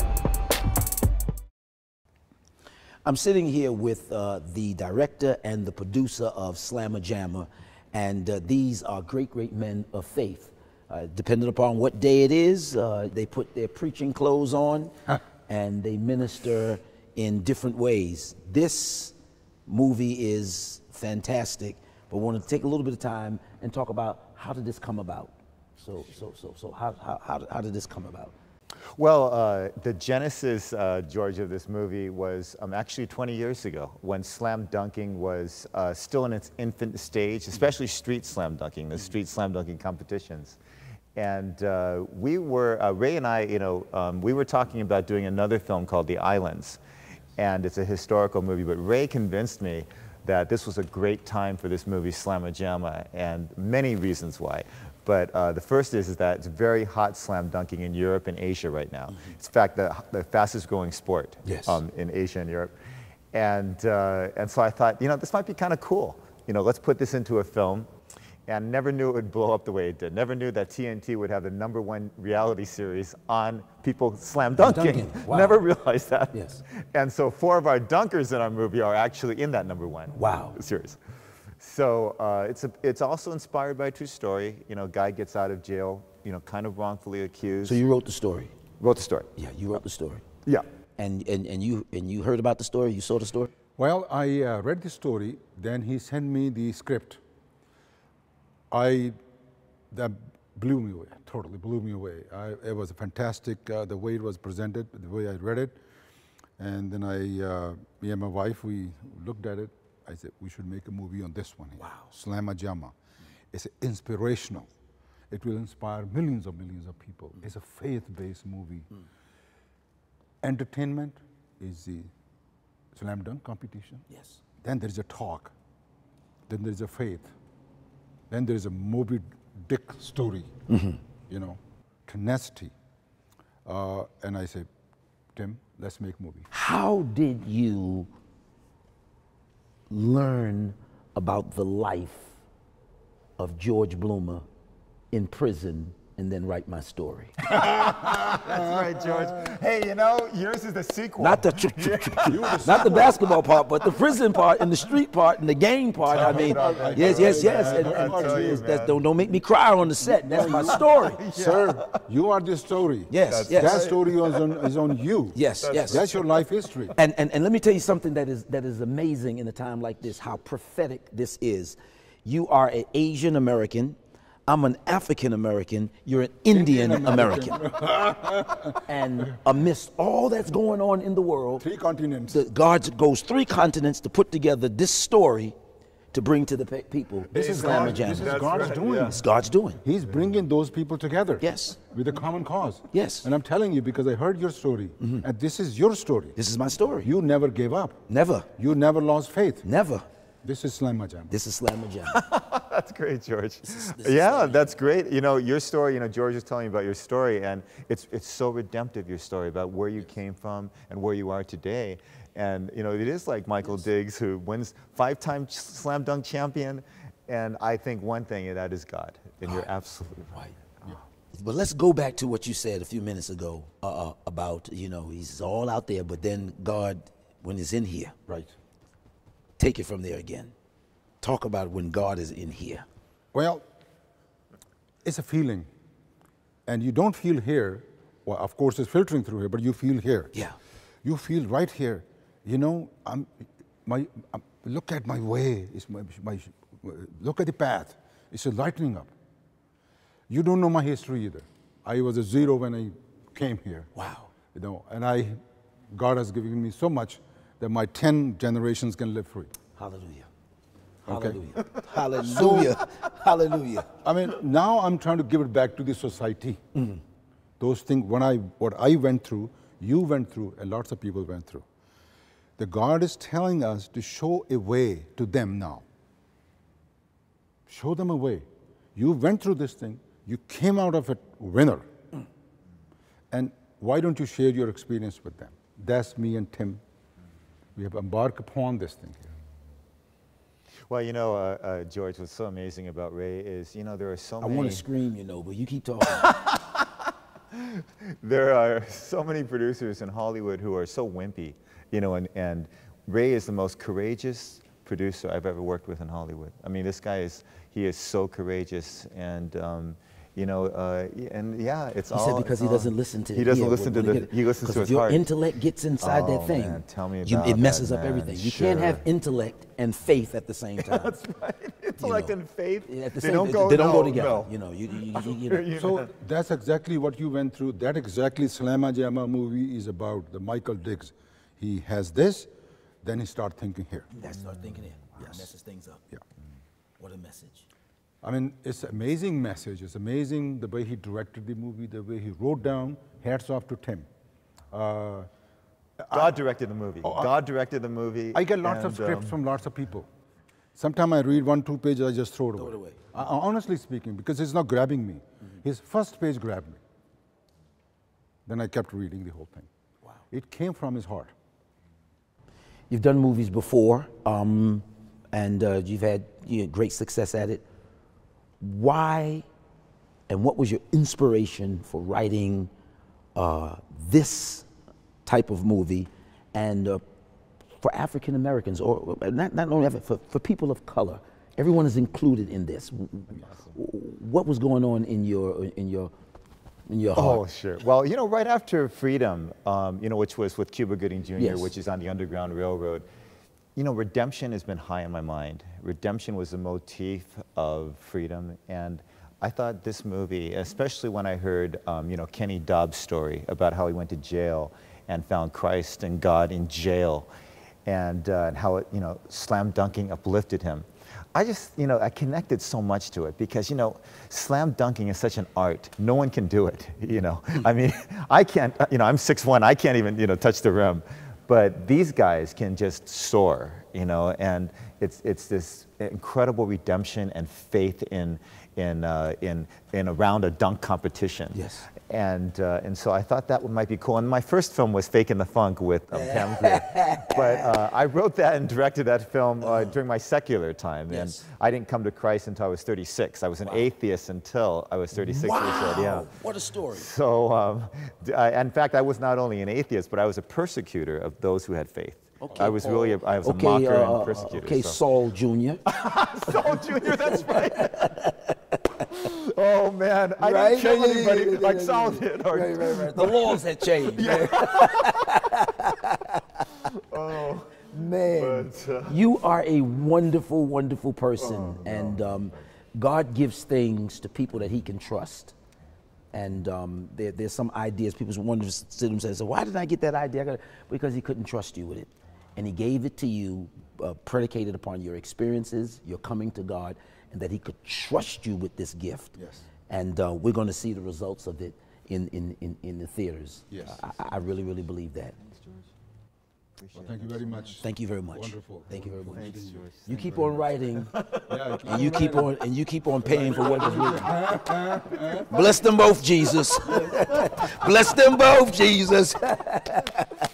I'm sitting here with the director and the producer of Slamma Jamma, and these are great, great men of faith. Depending upon what day it is, they put their preaching clothes on and they minister in different ways. This movie is fantastic, but we want to take a little bit of time and talk about how did this come about? So how did this come about? Well, the genesis, George, of this movie was actually 20 years ago when slam dunking was still in its infant stage, especially street slam dunking, the street slam dunking competitions. And we were, Ray and I, we were talking about doing another film called The Islands. And it's a historical movie, but Ray convinced me that this was a great time for this movie, Slamma Jamma, and many reasons why. But the first is that it's very hot slam dunking in Europe and Asia right now. It's in fact the fastest growing sport in Asia and Europe. And so I thought, this might be kind of cool. Let's put this into a film. And never knew it would blow up the way it did. Never knew that TNT would have the #1 reality series on people slam dunking. Wow. Never realized that. Yes. And so 4 of our dunkers in our movie are actually in that #1 series. So it's also inspired by a true story. Guy gets out of jail, kind of wrongfully accused. So you wrote the story? Wrote the story. Yeah, you wrote the story. Yeah. And you heard about the story? You saw the story? Well, I read the story, then he sent me the script. That blew me away, totally blew me away. It was fantastic, the way it was presented, the way I read it. And then me and my wife, we looked at it. I said, we should make a movie on this one here. Wow. Slamma Jamma. It's inspirational. It will inspire millions of people. It's a faith-based movie. Entertainment is the slam dunk competition. Yes. Then there's a talk. Then there's a faith. Then there's a Moby Dick story, tenacity. And I said, Tim, let's make a movie. How did you learn about the life of George Bloomer in prison and then write my story? That's right, George. Hey, yours is the sequel. Not the not the basketball part, but the prison part and the street part and the gang part. I mean, yes. And don't make me cry on the set. That's my story. Sir, you are the story. Yes. That story is on you. Yes. That's your life history. And let me tell you something that is amazing in a time like this, how prophetic this is. You are an Asian American. I'm an African American, you're an Indian American. And amidst all that's going on in the world, 3 continents. God goes 3 continents to put together this story to bring to the people. This is Slamma Jamma. This is God's doing. It's God's doing. He's bringing those people together. Yes. With a common cause. Yes. And I'm telling you because I heard your story. And this is your story. This is my story. You never gave up. Never. You never lost faith. Never. This is Slamma Jamma. This is Slamma Jamma. That's great, George. This Yeah, that's great. You know, your story, you know, George was telling me about your story, and it's so redemptive, your story, about where you came from and where you are today. And, you know, it is like Michael Diggs, who wins 5-time slam dunk champion, and I think one thing, and that is God, and you're absolutely right. But let's go back to what you said a few minutes ago about, you know, he's all out there, but then God, when he's in here. Right. Take it from there again. Talk about when God is in here. Well, it's a feeling. And you don't feel here. Well, of course, it's filtering through here, but you feel here. Yeah. You feel right here. You know, look at my way. Look at the path. It's lightening up. You don't know my history either. I was a 0 when I came here. Wow. You know, and God has given me so much that my 10 generations can live free. Hallelujah. Okay. Hallelujah. Hallelujah. Hallelujah. I mean, now I'm trying to give it back to the society. Those things, what I went through, you went through, and lots of people went through. The God is telling us to show a way to them now. Show them a way. You went through this thing. You came out of it winner. And why don't you share your experience with them? That's me and Tim. We have embarked upon this thing here. Well, you know, George, what's so amazing about Ray is, you know, there are so many... I want to scream, you know, but you keep talking. There are so many producers in Hollywood who are so wimpy, you know, and Ray is the most courageous producer I've ever worked with in Hollywood. I mean, this guy he is so courageous, and you know, and yeah, it's all. He said because he doesn't listen to. He doesn't listen to he listens to his your heart. intellect gets inside that thing. Man, tell me about it messes that, up man. everything. You Sure. can't have intellect and faith at the same time. That's right. Intellect and faith. They don't go together. No. You know, you know. So that's exactly what you went through. That exactly Slamma Jamma movie is about. The Michael Diggs. He has this, then he start thinking here. Start thinking here. Yes. Messes things up. Yeah. What a message. I mean, it's an amazing message. It's amazing the way he directed the movie, the way he wrote down. Hats off to Tim. God directed the movie. God directed the movie. I get lots of scripts from lots of people. Sometimes I read 1-2 pages, I just throw it away. Honestly speaking, because it's not grabbing me. His first page grabbed me. Then I kept reading the whole thing. Wow. It came from his heart. You've done movies before, and you've had great success at it. Why and what was your inspiration for writing this type of movie, and for African Americans, or not only for people of color? Everyone is included in this. What was going on in your heart? Oh, sure. Well, you know, right after Freedom, you know, which was with Cuba Gooding Jr., Yes. which is on the Underground Railroad, you know, redemption has been high in my mind. Redemption was the motif of Freedom, and I thought this movie, especially when I heard, you know, Kenny Dobbs' story about how he went to jail and found Christ and God in jail, and how it, you know, slam dunking uplifted him. I just, you know, I connected so much to it because, you know, slam dunking is such an art. No one can do it, you know. I mean, I can't, you know, I'm 6'1", I can't even, you know, touch the rim. But these guys can just soar, you know, and it's this incredible redemption and faith in around a dunk competition. Yes. And so I thought that might be cool. And my first film was Fakin' the Funk with Pam Grier. But I wrote that and directed that film during my secular time. Yes. And I didn't come to Christ until I was 36. I was an atheist until I was 36 years old. Yeah. What a story. So, in fact, I was not only an atheist, but I was a persecutor of those who had faith. Okay, I was really a mocker and persecutor. Okay, so. Saul Jr. Saul Jr., that's right. Oh, man. I didn't kill anybody like Saul did. Right. The laws had changed. Yeah. Oh, man. You are a wonderful, wonderful person. And God gives things to people that he can trust. And there's some ideas, people wonder, sit and say, so why did I get that idea? Because he couldn't trust you with it. And he gave it to you predicated upon your experiences, your coming to God, and that he could trust you with this gift. Yes. And we're going to see the results of it in the theaters. Yes. I really, really believe that. Well, thank you very much. Thank you very much. Wonderful. Thank you very much. Thanks, George. You keep on writing, Yeah, and you keep on paying for what is written. Bless them both, Jesus. Bless them both, Jesus.